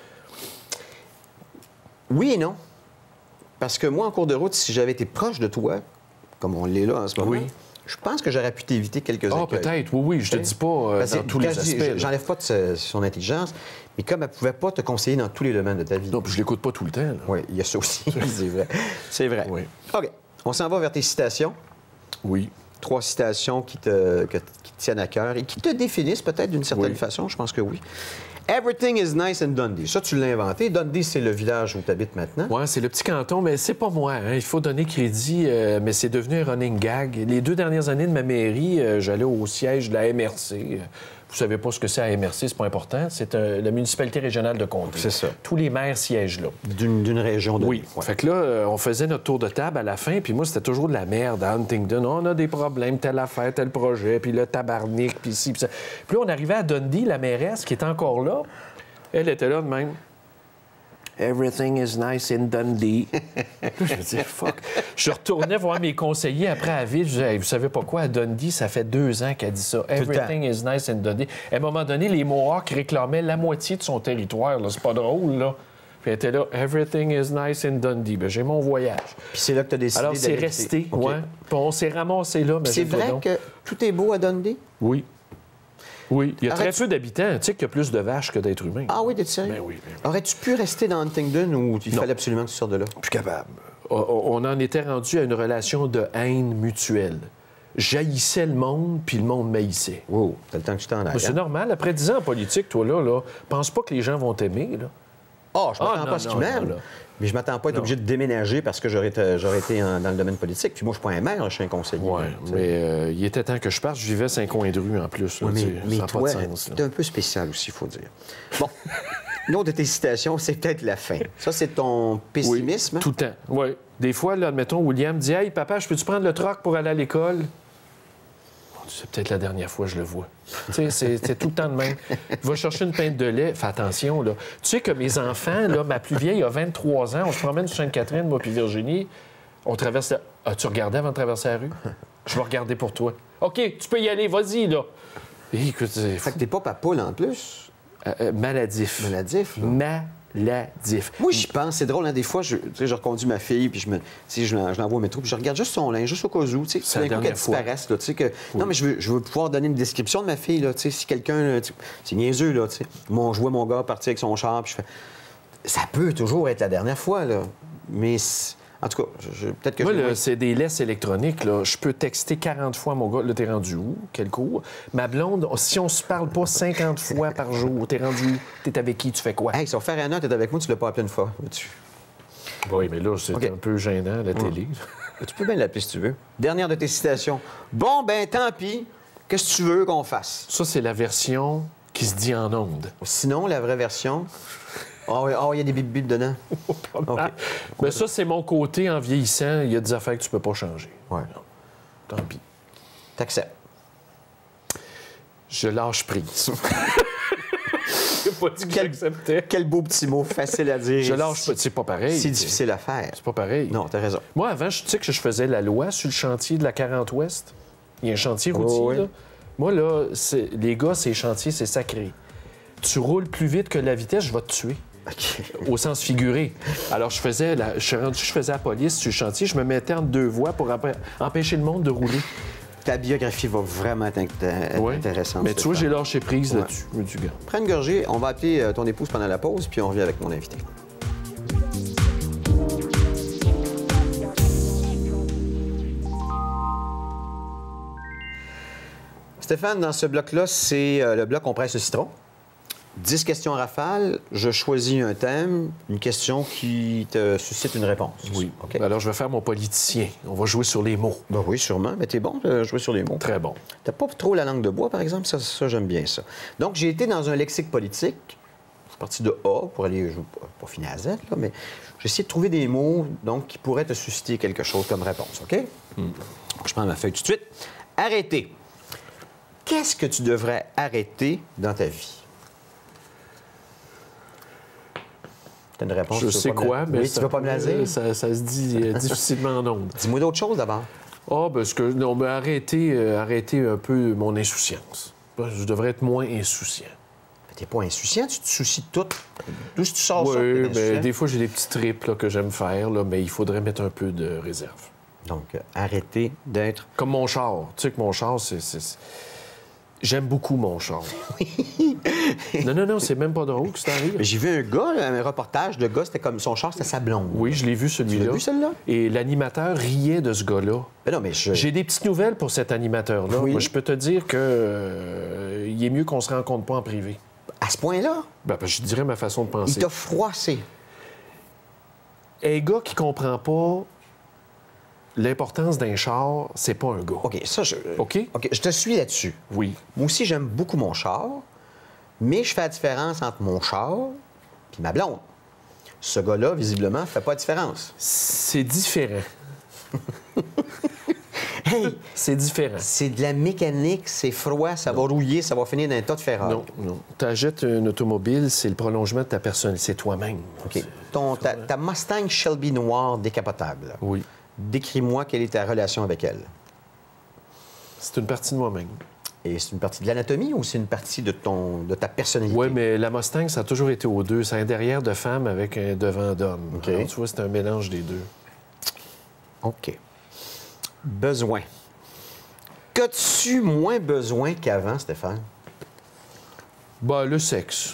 Oui et non. Parce que moi, en cours de route, si j'avais été proche de toi, comme on l'est là en ce moment, Oui. je pense que j'aurais pu t'éviter quelques Ah, écueils. peut-être. Oui, oui. Je te dis pas euh, Parce que dans tous quand les je dis- aspects. là. J'enlève pas de ce- son intelligence, mais comme elle ne pouvait pas te conseiller dans tous les domaines de ta vie. Non, puis je l'écoute pas tout le temps. là. Oui, il y a ça aussi, c'est vrai. C'est vrai. Oui. OK. On s'en va vers tes citations. Oui. Trois citations qui te, que- qui tiennent à cœur et qui te définissent peut-être d'une certaine Oui. façon, je pense que oui. Everything is nice in Dundee. Ça, tu l'as inventé. Dundee, c'est le village où tu habites maintenant. Oui, c'est le petit canton, mais c'est pas moi. Hein. Il faut donner crédit, euh, mais c'est devenu un running gag. Les deux dernières années de ma mairie, euh, j'allais au siège de la M R C. Vous savez pas ce que c'est la M R C, c'est pas important. C'est euh, la municipalité régionale de comté. C'est ça. Tous les maires siègent là. D'une d'une région de Oui. Ouais. Fait que là, euh, on faisait notre tour de table à la fin, puis moi, c'était toujours de la merde à Huntingdon. On a des problèmes, telle affaire, tel projet, puis le tabarnak, puis ci, puis ça. Puis là, on arrivait à Dundee, la mairesse, qui était encore là. Elle était là de même. Everything is nice in Dundee. Là, je me disais, fuck. Je retournais voir mes conseillers après à la ville. Je disais, hey, vous savez pas quoi, à Dundee, ça fait deux ans qu'elle dit ça. Everything is nice in Dundee. À un moment donné, les Mohawks réclamaient la moitié de son territoire. Là. C'est pas drôle, là. Puis elle était là, Everything is nice in Dundee. Ben, j'ai mon voyage. Puis c'est là que tu as décidé Alors, c'est d'aller- resté, OK. ouais. Puis on s'est ramassé là. Puis c'est imagine-toi vrai donc. que tout est beau à Dundee? Oui. Oui. Il y a Arrête- très peu d'habitants. Tu sais qu'il y a plus de vaches que d'êtres humains. Ah oui, t'es sérieux? Ben oui, ben oui. Aurais-tu pu rester dans Huntingdon ou il Non. fallait absolument que tu sortes de là? Plus capable. On on en était rendu à une relation de haine mutuelle. J'haïssais le monde, puis le monde m'haïssait. Wow, t'as le temps que tu t'en ailles. Mais c'est hein? normal. Après dix ans en politique, toi, là, là, pense pas que les gens vont t'aimer, là. Ah, je m'attends Ah, pas non, à ce non, qu'ils m'aiment. non, là. Mais je m'attends pas à être Non. obligé de déménager parce que j'aurais été, j'aurais été en- dans le domaine politique. Puis moi, je suis pas un maire, je suis un conseiller. Oui, Tu sais. mais euh, il était temps que je parte. Je vivais cinq coins de rue, en plus. Là, Ouais, tu mais, sais, mais ça n'a toi, pas de sens, là. t'es un peu spécial aussi, il faut dire. Bon, une autre de tes citations, c'est peut-être la fin. Ça, c'est ton pessimisme. Oui, tout le temps. Oui. Des fois, là, admettons, William dit « Hey, papa, je peux-tu prendre le troc pour aller à l'école? » C'est peut-être la dernière fois que je le vois. Tu sais, c'est c'est tout le temps de même. Va chercher une pinte de lait. Fais attention, là. Tu sais que mes enfants, là, ma plus vieille a vingt-trois ans. On se promène sur Sainte-Catherine, moi puis Virginie. On traverse la... As-tu regardé avant de traverser la rue? Je vais regarder pour toi. OK, tu peux y aller, vas-y, là. Et écoute, c'est Fait que t'es pas papoule en plus. euh, euh, maladif. Maladif, là. Maladif. Moi, j'y pense. C'est drôle, hein, des fois, je, tu sais, je reconduis ma fille, puis je me, tu sais, je, l'en- je l'envoie au métro, puis je regarde juste son linge, juste au cas où, tu sais, C'est la tout d'un coup qu'elle dernière fois. disparaisse, là, tu sais, que... Non, mais je veux, je veux pouvoir donner une description de ma fille, là, tu sais, si quelqu'un, là, tu sais, c'est niaiseux, là, tu sais. Mon, je vois mon gars partir avec son char, puis je fais... Ça peut toujours être la dernière fois, là, mais... c'est- En tout cas, je, je- peut-être que Moi, je... là, c'est des laisses électroniques. Là. Je peux texter quarante fois mon gars. Là, t'es rendu où? Quel cours? Ma blonde, si on se parle pas cinquante fois par jour, t'es rendu où? T'es avec qui? Tu fais quoi? Hey, si on fait un an, t'es avec moi, tu l'as pas appelé une fois. Tu, Oui, mais là, c'est OK. un peu gênant, la télé. tu peux bien l'appeler si tu veux. Dernière de tes citations. Bon, ben tant pis. Qu'est-ce que tu veux qu'on fasse? Ça, c'est la version qui se dit en ondes. Sinon, la vraie version... Ah oui, ah, il y a des bip-bip dedans. OK. Ah, ben ça, c'est mon côté en vieillissant. Il y a des affaires que tu peux pas changer. Ouais. Tant pis. T'acceptes. Je lâche prise. J'ai pas dit que Quel- j'acceptais. Quel beau petit mot, facile à dire. Je lâche pas. C'est pas pareil. C'est difficile à faire. C'est pas pareil. Non, t'as raison. Moi, avant, je- tu sais que je faisais la loi sur le chantier de la quarante Ouest. Il y a un chantier routier, Oh, oui. là. Moi, là, c'est- les gars, ces chantiers, c'est sacré. Tu roules plus vite que la vitesse, je vais te tuer. OK. Au sens figuré. Alors, je faisais la, je suis rendu, je faisais la police sur le chantier, je me mettais entre deux voies pour empê- empêcher le monde de rouler. Ta biographie va vraiment être int- Ouais. intéressante. Mais tu vois, j'ai Stéphane. lâché prise Ouais. là-dessus. Je me dis, gars. Prends une gorgée, on va appeler euh, ton épouse pendant la pause, puis on revient avec mon invité. Stéphane, dans ce bloc-là, c'est euh, le bloc On presse le citron. dix questions rafales. Je choisis un thème, une question qui te suscite une réponse. Oui. OK? Alors, je vais faire mon politicien. On va jouer sur les mots. Ben oui, sûrement. Mais t'es bon de jouer sur les mots. Très bon. T'as pas trop la langue de bois, par exemple? Ça, ça j'aime bien ça. Donc, j'ai été dans un lexique politique. Je suis parti de A pour aller, je vais pas, pas finir à Z, là, mais j'ai essayé de trouver des mots donc, qui pourraient te susciter quelque chose comme réponse, OK? Je prends ma feuille tout de suite. Arrêter. Qu'est-ce que tu devrais arrêter dans ta vie? T'as une réponse? Je tu veux sais pas me quoi, la- mais Oui, ça, tu veux pas me la dire? ça, ça se dit euh, difficilement en ondes. Dis-moi d'autres choses d'abord. Ah, parce que, non, mais arrêtez, euh, arrêtez un peu mon insouciance. Je devrais être moins insouciant. Mais t'es pas insouciant, tu te soucies de tout. D'où est-ce que tu sors ça? Oui, t'es mais insouciant? des fois, j'ai des petits trips là, que j'aime faire, là, mais il faudrait mettre un peu de réserve. Donc, euh, arrêter d'être... Comme mon char. Tu sais que mon char, c'est... c'est- J'aime beaucoup mon char. non, non, non, c'est même pas drôle que c'est arrivé. J'ai vu un gars, là, un reportage de gars, c'était comme son char, c'était sa blonde. Oui, je l'ai vu celui-là. Tu l'as vu, celle-là? Et l'animateur riait de ce gars-là. Mais non, mais je... J'ai des petites nouvelles pour cet animateur-là. Oui. Moi, je peux te dire que euh, il est mieux qu'on se rencontre pas en privé. À ce point-là, Ben, ben, je dirais ma façon de il penser. t'a froissé. Un gars qui comprend pas l'importance d'un char, c'est pas un gars. OK, ça, je... OK? OK, je te suis là-dessus. Oui. Moi aussi, j'aime beaucoup mon char, mais je fais la différence entre mon char et ma blonde. Ce gars-là, visiblement, ne fait pas la différence. C'est différent. Hey, C'est différent. c'est de la mécanique, c'est froid, ça va rouiller, ça va finir dans un tas de ferraille. Non, non. Tu achètes une automobile, c'est le prolongement de ta personne, c'est toi-même. OK. C'est- Ton, ta, ta Mustang Shelby noire décapotable, Oui. décris-moi quelle est ta relation avec elle. C'est une partie de moi-même. Et c'est une partie de l'anatomie ou c'est une partie de, ton, de ta personnalité? Oui, mais la Mustang, ça a toujours été aux deux. C'est un derrière de femme avec un devant d'homme. OK. Alors, tu vois, c'est un mélange des deux. OK. Besoin. Qu'as-tu moins besoin qu'avant, Stéphane? Bah, le sexe.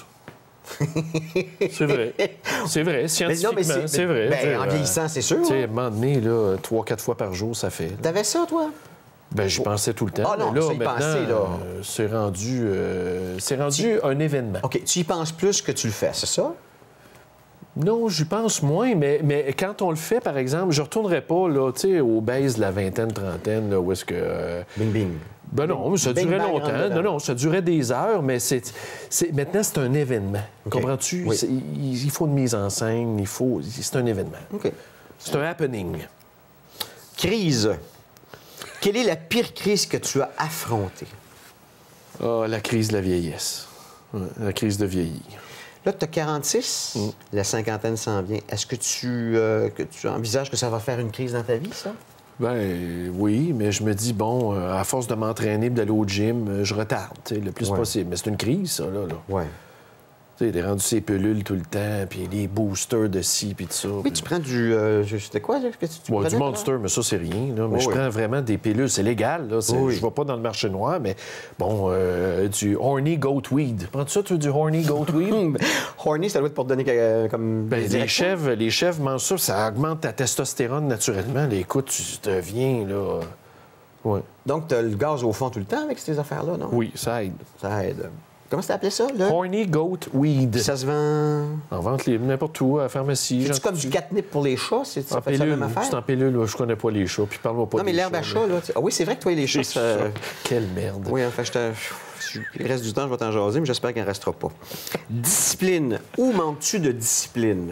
c'est vrai. C'est vrai, Mais scientifiquement, non, mais c'est- c'est vrai. ben, Tu sais, en euh, vieillissant, c'est sûr. Tu sais, à hein? un moment donné, là, trois, quatre fois par jour, ça fait. là. T'avais ça, toi? Ben, j'y pensais tout le temps. Ah non, mais là, ça, y maintenant, penser, là. euh, c'est rendu, euh, c'est rendu un événement. OK, tu y penses plus que tu le fais, c'est ça? Non, j'y pense moins, mais, mais quand on le fait, par exemple, je retournerai pas là, tu sais, au base de la vingtaine, trentaine, là, où est-ce que... euh, Bing, bing. Ben non, ça Bing, durait bang, longtemps. rentre dedans. Non, non, ça durait des heures, mais c'est, c'est... maintenant, c'est un événement. OK. Comprends-tu? Oui. C'est- Il, il faut une mise en scène, il faut... C'est un événement. OK. C'est un happening. Crise. Quelle est la pire crise que tu as affrontée? Ah, la crise de la vieillesse. Ouais, la crise de vieillir. Là, tu as quarante-six, la cinquantaine s'en vient. Est-ce que tu, euh, que tu envisages que ça va faire une crise dans ta vie, ça? Ben oui, mais je me dis, bon, euh, à force de m'entraîner et d'aller au gym, euh, je retarde, tu sais, le plus Ouais. possible. Mais c'est une crise, ça, là. là. Oui. Tu sais, il est rendu ses pilules tout le temps, puis les boosters de ci, puis de ça. Oui, puis- tu prends du... euh, je- C'était quoi, là, que tu, tu Ouais, prenais, du toi? Monster, mais ça, c'est rien. Là. Mais Oui, je oui. prends vraiment des pilules. C'est légal. Là. C'est- Oui, oui. Je ne vais pas dans le marché noir, mais bon, euh, du horny goat weed. Prends-tu ça, tu du horny goat weed? Horny, ça doit être pour te donner euh, comme... Ben, les, direction. chèvres, les chèvres mangent ça, ça augmente ta testostérone naturellement. Là, écoute, tu deviens, là... Ouais. Donc, tu as le gaz au fond tout le temps avec ces affaires-là, non? Oui, ça aide. Ça aide. Comment tu appelé ça, là? Horny goat weed. Ça se vend... En vente libre, n'importe où, à la pharmacie. C'est j'en- comme du catnip pour les chats? C'est, ça En fait ça la pilule. même affaire? C'est en pilule. là. Je connais pas les chats, puis parle-moi pas Non, mais des l'herbe à chats, chat, là... tu- Ah oui, c'est vrai que toi et les chats, ça... Quelle merde. Oui, enfin, je te... je- Il reste du temps, je vais t'en jaser, mais j'espère qu'il n'en restera pas. Discipline. Où manques-tu de discipline?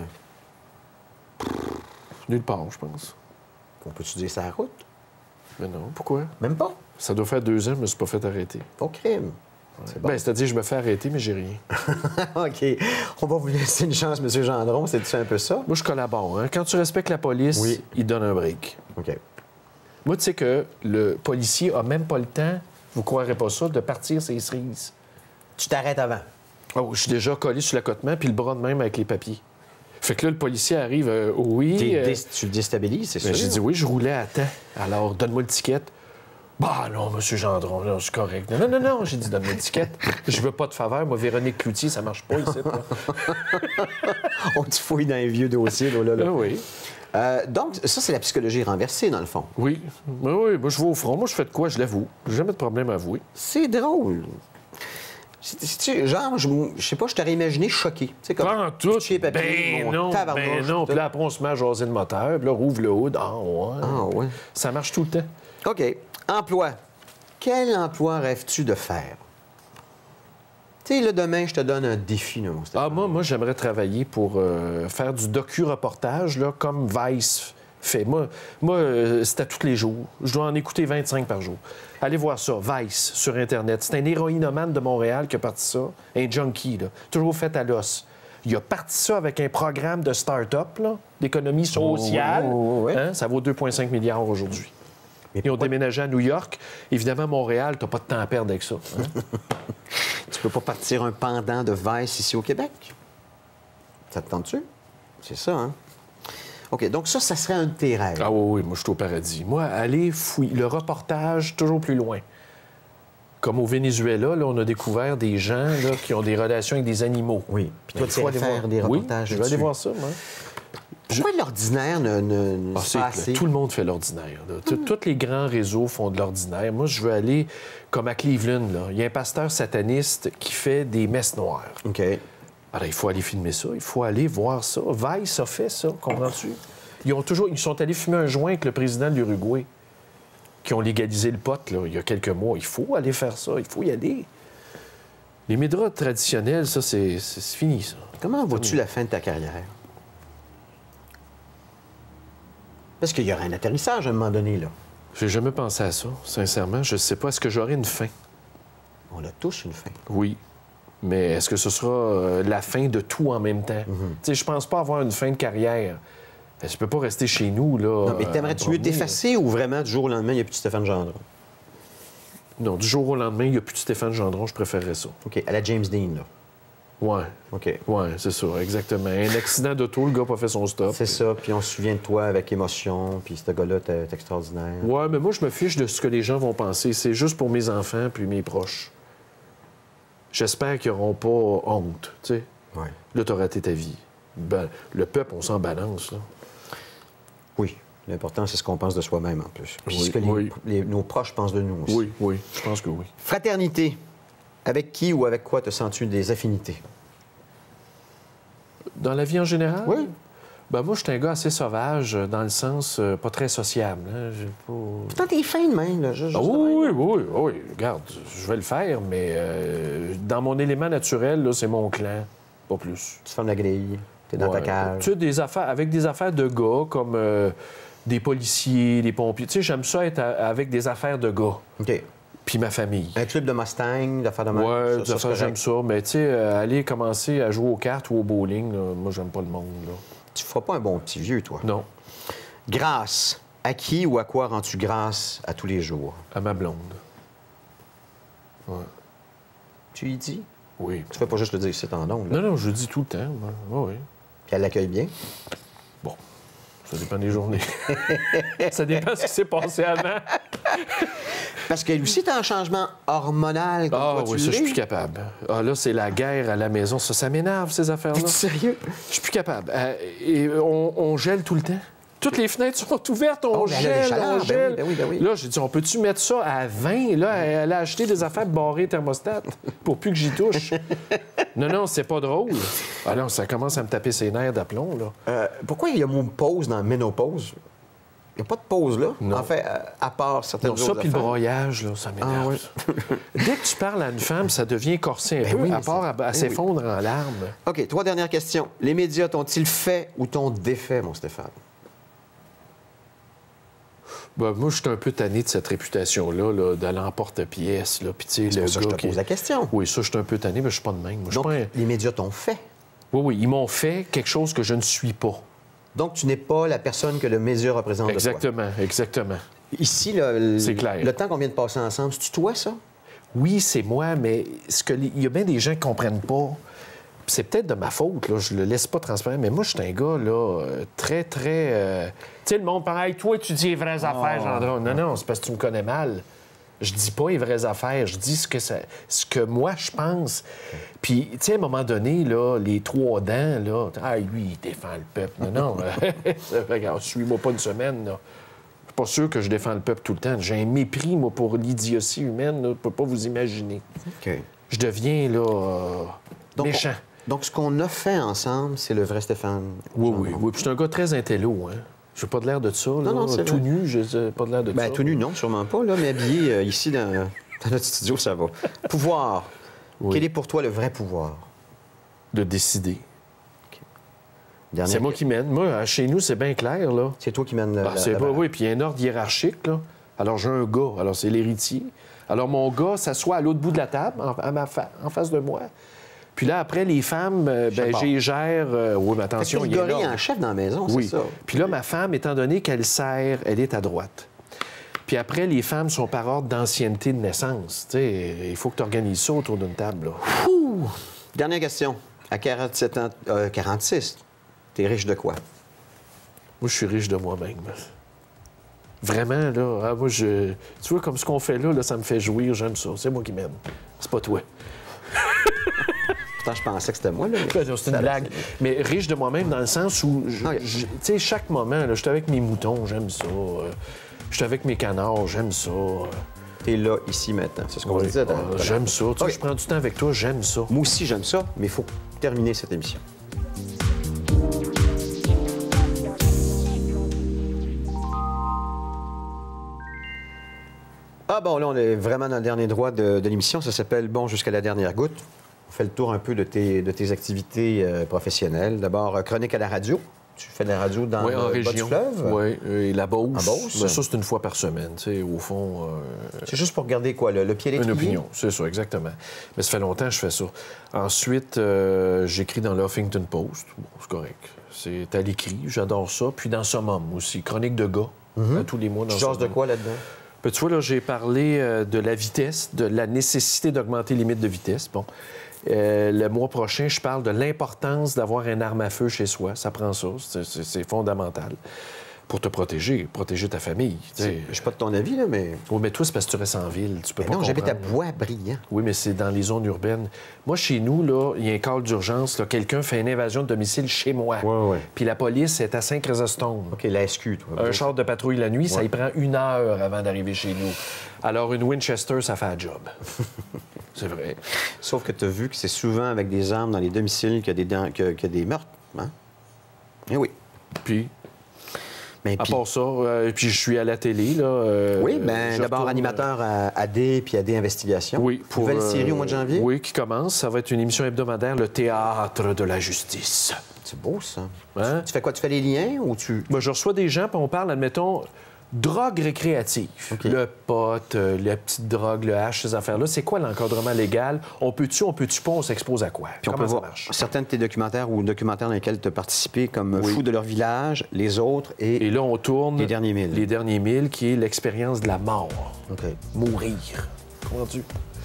Nulle part, je pense. On peut-tu dire ça à la route? Mais non, pourquoi? Même pas. Ça doit faire deux ans, je me suis pas fait arrêter. Au crime. C'est bon. Ben, c'est-à-dire, je me fais arrêter, mais j'ai rien. OK. On va vous laisser une chance, M. Gendron. C'est-tu un peu ça? Moi, je collabore. Hein? Quand tu respectes la police, Oui. il donne un break. OK. Moi, tu sais que le policier a même pas le temps, vous croirez pas ça, de partir ses cerises. Tu t'arrêtes avant. Oh, je suis déjà collé sur l'accotement, puis le bras de même avec les papiers. Fait que là, le policier arrive, euh, oui. T'es euh, dé- Tu le déstabilises, c'est ben, sûr. j'ai dit oui, je roulais à temps. Alors, donne-moi l'étiquette. Bah non, monsieur Gendron, là, c'est correct. Non, non, non, non, j'ai dit donne-moi l'étiquette. Je veux pas de faveur. Moi, Véronique Cloutier, ça marche pas ici. là. On te fouille dans les vieux dossiers, là, là, là. Ah oui. Euh, donc, ça, c'est la psychologie renversée, dans le fond. Oui. Oui, oui, moi, je vais au front. Moi, je fais de quoi? Je l'avoue. J'ai jamais de problème à avouer. C'est drôle. C'est- c'est- genre, je, je sais pas, je t'aurais imaginé choqué. Tu sais, comme Pas en tout. pitcher les papiers, Ben mon non, tabarnouche, ben non. tout. Puis là, après, on se met à jaser le moteur. Puis là, rouvre le hood. Ah, ouais. Ah, ouais. Ça marche tout le temps. OK. Emploi. Quel emploi rêves-tu de faire? Tu sais, là, demain, je te donne un défi, là, mon Ah, Stéphane. moi, moi j'aimerais travailler pour euh, faire du docu-reportage, là, comme Vice fait. Moi, moi euh, c'est à tous les jours. Je dois en écouter vingt-cinq par jour. Allez voir ça, Vice, sur Internet. C'est un héroïnomane de Montréal qui a parti ça. Un junkie, là. Toujours fait à l'os. Il a parti ça avec un programme de start-up, là, d'économie sociale. Oh, oh, oh, ouais. Hein? Ça vaut deux virgule cinq milliards aujourd'hui. Mais Ils ont pourquoi- déménagé à New York. Évidemment, Montréal, t'as pas de temps à perdre avec ça. hein? Tu peux pas partir un pendant de Vice ici au Québec? Ça te tente-tu? C'est ça, hein? OK, donc ça, ça serait un de tes rêves. Ah oui, oui, moi, je suis au paradis. Moi, aller fouiller le reportage toujours plus loin. Comme au Venezuela, là, on a découvert des gens là, qui ont des relations avec des animaux. Oui. Puis Mais toi, il tu faut irais aller faire voir- des reportages Oui, je vais aller là-dessus. voir ça, moi. Pourquoi l'ordinaire ne, ne, ne Ah, se c'est fait clair. assez? Tout le monde fait l'ordinaire. là. Tout- Tous les grands réseaux font de l'ordinaire. Moi, je veux aller comme à Cleveland. Là. Il y a un pasteur sataniste qui fait des messes noires. OK. Alors, il faut aller filmer ça. Il faut aller voir ça. Vice a fait ça, comprends-tu? Ils, ont toujours... Ils sont allés fumer un joint avec le président de l'Uruguay, qui ont légalisé le pot là, il y a quelques mois. Il faut aller faire ça. Il faut y aller. Les médias traditionnels, ça, c'est c'est- c'est fini, ça. Comment vois-tu la fin de ta carrière? Parce qu'il y aura un atterrissage à un moment donné, là. J'ai jamais pensé à ça, sincèrement. Je sais pas. Est-ce que j'aurai une fin? On a tous une fin. Oui. Mais est-ce que ce sera euh, la fin de tout en même temps? Tu sais, je pense pas avoir une fin de carrière. Je ne peux pas rester chez nous, là. Non, mais euh, t'aimerais-tu à mieux Bromley, t'effacer ou vraiment, du jour au lendemain, il n'y a plus de Stéphane Gendron? là. Non, du jour au lendemain, il n'y a plus de Stéphane Gendron, je préférerais ça. OK. À la James Dean, là. Ouais. OK. Ouais, c'est ça, exactement. Un accident d'auto, le gars n'a pas fait son stop. C'est ça, puis on se souvient de toi avec émotion, puis ce gars-là, t'es t'es extraordinaire. Ouais, mais moi, je me fiche de ce que les gens vont penser. C'est juste pour mes enfants puis mes proches. J'espère qu'ils n'auront pas honte, tu sais. Ouais. Là, t'as raté ta vie. Ben, le peuple, on s'en balance, là. Oui. L'important, c'est ce qu'on pense de soi-même, en plus. Puis Oui, ce que les- oui. les- nos proches pensent de nous aussi. Oui, oui, je pense que oui. Fraternité. Avec qui ou avec quoi te sens-tu des affinités? Dans la vie en général? Oui. Ben moi, je suis un gars assez sauvage, euh, dans le sens euh, pas très sociable. Hein. J'ai pas... Pourtant, t'es fin de même, là. Juste, Ah juste de oui, même. oui, oui, oui, oui. Regarde, je vais le faire, mais euh, dans mon élément naturel, là, c'est mon clan, pas plus. Tu fermes la grille, t'es dans ta Ouais. cage. Tu sais, des affaires, avec des affaires de gars, comme euh, des policiers, des pompiers. Tu sais, j'aime ça être à- avec des affaires de gars, OK. puis ma famille. Un club de Mustang, d'affaires de même. Ouais, ça, des ça, affaires, c'est j'aime correct. ça. Mais tu sais, euh, aller commencer à jouer aux cartes ou au bowling, là, moi, j'aime pas le monde, là. Tu feras pas un bon petit vieux, toi. Non, Grâce. À qui ou à quoi rends-tu grâce à tous les jours? à ma blonde. Ouais. Tu y dis? Oui. Tu fais pas juste le dire ici en ondes, là. Non, non, je le dis tout le temps. moi. Oui, oui. Puis elle l'accueille bien. Bon, ça dépend des journées. Ça dépend de ce qui s'est passé avant. Parce qu'elle aussi, t'as un changement hormonal comme Ah toi, oui, tu ça, je suis l'es. plus capable. Ah là, c'est la guerre à la maison. Ça, ça m'énerve, ces affaires-là. Es-tu sérieux? Je suis plus capable. Euh, et on, on gèle tout le temps. Toutes les fenêtres sont ouvertes, on Oh, ben, elle a des gèle, chaleurs. on Ben gèle. oui, ben oui, ben oui. Là, j'ai dit, on peut-tu mettre ça à vingt? Là, elle a acheté des affaires barrées thermostat pour plus que j'y touche. Non, non, c'est pas drôle. Alors, ça commence à me taper ses nerfs d'aplomb, là. Euh, pourquoi il y a mot pause dans ménopause? Il n'y a pas de pause, là. Non. En fait, euh, à part certaines Non, ça, autres puis le affaires. broyage, là, ça m'énerve. Ah, ouais. ça. Dès que tu parles à une femme, ça devient corsé un Ben peu, oui, à mais part c'est- à, à ben oui. s'effondre en larmes. OK, trois dernières questions. Les médias t'ont-ils fait ou t'ont défait, mon Stéphane? Ben, moi, je suis un peu tanné de cette réputation-là, là, de l'emporte-pièce. Là. Puis, tu sais, C'est le pour ça que gars je te qui- pose la question. Oui, ça, je suis un peu tanné, mais je suis pas de même. Moi, je suis Donc, pas un- les médias t'ont fait. Oui, oui, ils m'ont fait quelque chose que je ne suis pas. Donc, tu n'es pas la personne que le média représente de toi. Exactement, exactement. Ici, le, le- C'est clair. le temps qu'on vient de passer ensemble, c'est-tu toi, ça? Oui, c'est moi, mais ce que les- il y a bien des gens qui comprennent pas. Puis c'est peut-être de ma faute, là, je le laisse pas transparent, mais moi, je suis un gars, là, euh, très, très... euh, Tu sais, le monde pareil, toi, tu dis les vraies affaires, Gendron. Non, non, c'est parce que tu me connais mal. Je dis pas les vraies affaires, je dis ce que, ça, ce que moi, je pense. Puis, tu sais, à un moment donné, là, les trois dents, là, ah, lui, il défend le peuple. Non, non, euh, regarde, suis-moi pas une semaine, là. Je suis pas sûr que je défends le peuple tout le temps. J'ai un mépris, moi, pour l'idiotie humaine, là, je peux pas vous imaginer. OK. Je deviens, là, euh, Donc, méchant. on- donc, ce qu'on a fait ensemble, c'est le vrai Stéphane. Oui, oui, oui. Puis je suis un gars très intello, hein. J'ai pas de l'air de ça, là. non, c'est tout vrai. nu, j'ai pas de l'air de Ben, ça. tout nu, non, sûrement pas, là, mais habillé euh, ici dans, dans notre studio, ça va. Pouvoir. Oui. Quel est pour toi le vrai pouvoir? De décider. Dernière C'est moi que- qui mène. Moi, chez nous, c'est bien clair, là. C'est toi qui mène le. Ah, la- c'est la pas, barre. oui, puis il y a un ordre hiérarchique, là. Alors, j'ai un gars, alors c'est l'héritier. Alors, mon gars s'assoit à l'autre bout de la table, en, à ma fa- en face de moi. Puis là, après, les femmes, euh, ben, Chef j'y gère... euh, oui, mais Fait que attention, t'es il le y a gorille l'ordre. en chef dans la maison, Oui. c'est ça? Puis là, ma femme, étant donné qu'elle sert, elle est à droite. Puis après, les femmes sont par ordre d'ancienneté de naissance. Tu sais, il faut que tu organises ça autour d'une table, là. Dernière question. À quarante-sept ans, euh, quarante-six, t'es riche de quoi? Moi, je suis riche de moi-même. Vraiment, là, ah, moi, je... Tu vois, comme ce qu'on fait là, là, ça me fait jouir, j'aime ça. C'est moi qui m'aime. C'est pas toi. Pourtant, je pensais que c'était moi, là. C'est une Ça, blague. c'est- Mais riche de moi-même dans le sens où, je- Ok. je- tu sais, chaque moment, là, je suis avec mes moutons, j'aime ça. Euh, Je suis avec mes canards, j'aime ça. Euh, T'es là, ici, maintenant. C'est ce qu'on ouais, disait. dans- euh, dans- j'aime ça. Tu sais, Ok. je prends du temps avec toi, j'aime ça. Moi aussi, j'aime ça, mais il faut terminer cette émission. Ah bon, là, on est vraiment dans le dernier droit de, de l'émission. Ça s'appelle Bon jusqu'à la dernière goutte. On fait le tour un peu de tes, de tes activités euh, professionnelles. D'abord, euh, chronique à la radio. Tu fais de la radio dans Oui, le en bas du région. fleuve. Oui, et la Beauce. En Beauce? Ben, ça, c'est une fois par semaine. Tu sais, au fond, euh, C'est juste pour regarder quoi, le, le pied à une l'étrier? opinion. C'est ça, exactement. Mais ça fait longtemps que je fais ça. Ensuite, euh, j'écris dans le Huffington Post. Bon, c'est correct. C'est à l'écrit. J'adore ça. Puis dans Summum aussi. Chronique de gars. À tous les mois dans Tu jases de Summum. quoi là-dedans? Ben, tu vois, là, j'ai parlé euh, de la vitesse, de la nécessité d'augmenter les limites de vitesse. Bon. Euh, le mois prochain, je parle de l'importance d'avoir une arme à feu chez soi. Ça prend ça. C'est- C'est c'est fondamental. Pour te protéger, protéger ta famille. tu sais. Je suis pas de ton avis, là, mais... Oui, mais toi, c'est parce que tu restes en ville. Tu peux Mais pas non, j'habite à comprendre. Bois-Brillant. Oui, mais c'est dans les zones urbaines. Moi, chez nous, là, il y a un call d'urgence. là, Quelqu'un fait une invasion de domicile chez moi. Ouais, ouais. Puis la police est à Saint-Chrysostome. OK, la S Q, toi. Un char de patrouille la nuit, ça Ouais. y prend une heure avant d'arriver chez nous. Alors, une Winchester, ça fait un job. C'est vrai. Sauf que tu as vu que c'est souvent avec des armes dans les domiciles qu'il y a des, dents- que- qu'il y a des meurtres. Hein? Eh oui. Puis, Mais à puis- part ça, euh, puis je suis à la télé, là. euh, oui, bien, je d'abord retourne, animateur à A D puis A D Investigation. Oui, pour... Nouvelle euh, série au mois de janvier. Oui, qui commence. Ça va être une émission hebdomadaire, le théâtre de la justice. C'est beau, ça. Hein? Tu fais quoi? Tu fais les liens ou tu... Moi, je reçois des gens, puis on parle, admettons, drogue récréative. OK. Le pot, euh, la petite drogue, le hash, ces affaires-là. C'est quoi l'encadrement légal? On peut-tu, on peut-tu pas, on s'expose à quoi? Puis on Comment peut ça voir marche? certains de tes documentaires ou documentaires dans lesquels tu as participé, comme Oui. Fous de leur village, Les autres et... Et là, on tourne... Les derniers milles. Les derniers milles, qui est l'expérience de la mort. OK. Mourir. Comprends-tu?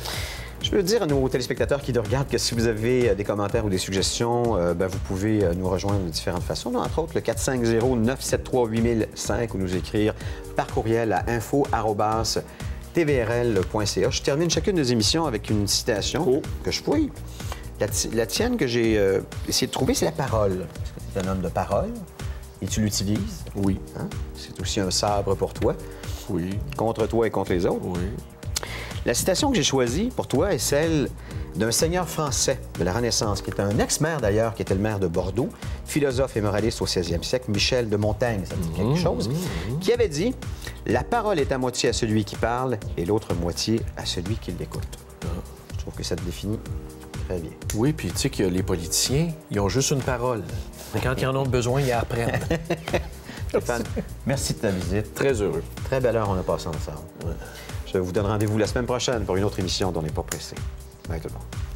Je veux dire à nos téléspectateurs qui nous regardent que si vous avez euh, des commentaires ou des suggestions, euh, ben, vous pouvez euh, nous rejoindre de différentes façons. Entre autres, le quatre cinq zéro neuf sept trois huit mille cinq ou nous écrire par courriel à info arobase t v r l point c a. Je termine chacune des émissions avec une citation Oh. que je fouille. La, ti- la tienne que j'ai euh, essayé de trouver, c'est la parole. Parce que tu es un homme de parole et tu l'utilises. Oui. Hein? C'est aussi un sabre pour toi, Oui. contre toi et contre les autres. Oui. La citation que j'ai choisie pour toi est celle d'un seigneur français de la Renaissance, qui est un ex-maire d'ailleurs, qui était le maire de Bordeaux, philosophe et moraliste au seizième siècle, Michel de Montaigne, ça me dit quelque chose, qui avait dit « La parole est à moitié à celui qui parle et l'autre moitié à celui qui l'écoute. » Je trouve que ça te définit très bien. Oui, puis tu sais que les politiciens, ils ont juste une parole. Mais quand ils en ont besoin, ils apprennent. Stéphane, merci de ta visite. Très heureux. Très belle heure, on a passé ensemble. Je vous donne rendez-vous la semaine prochaine pour une autre émission dont on n'est pas pressé. Bye tout le monde.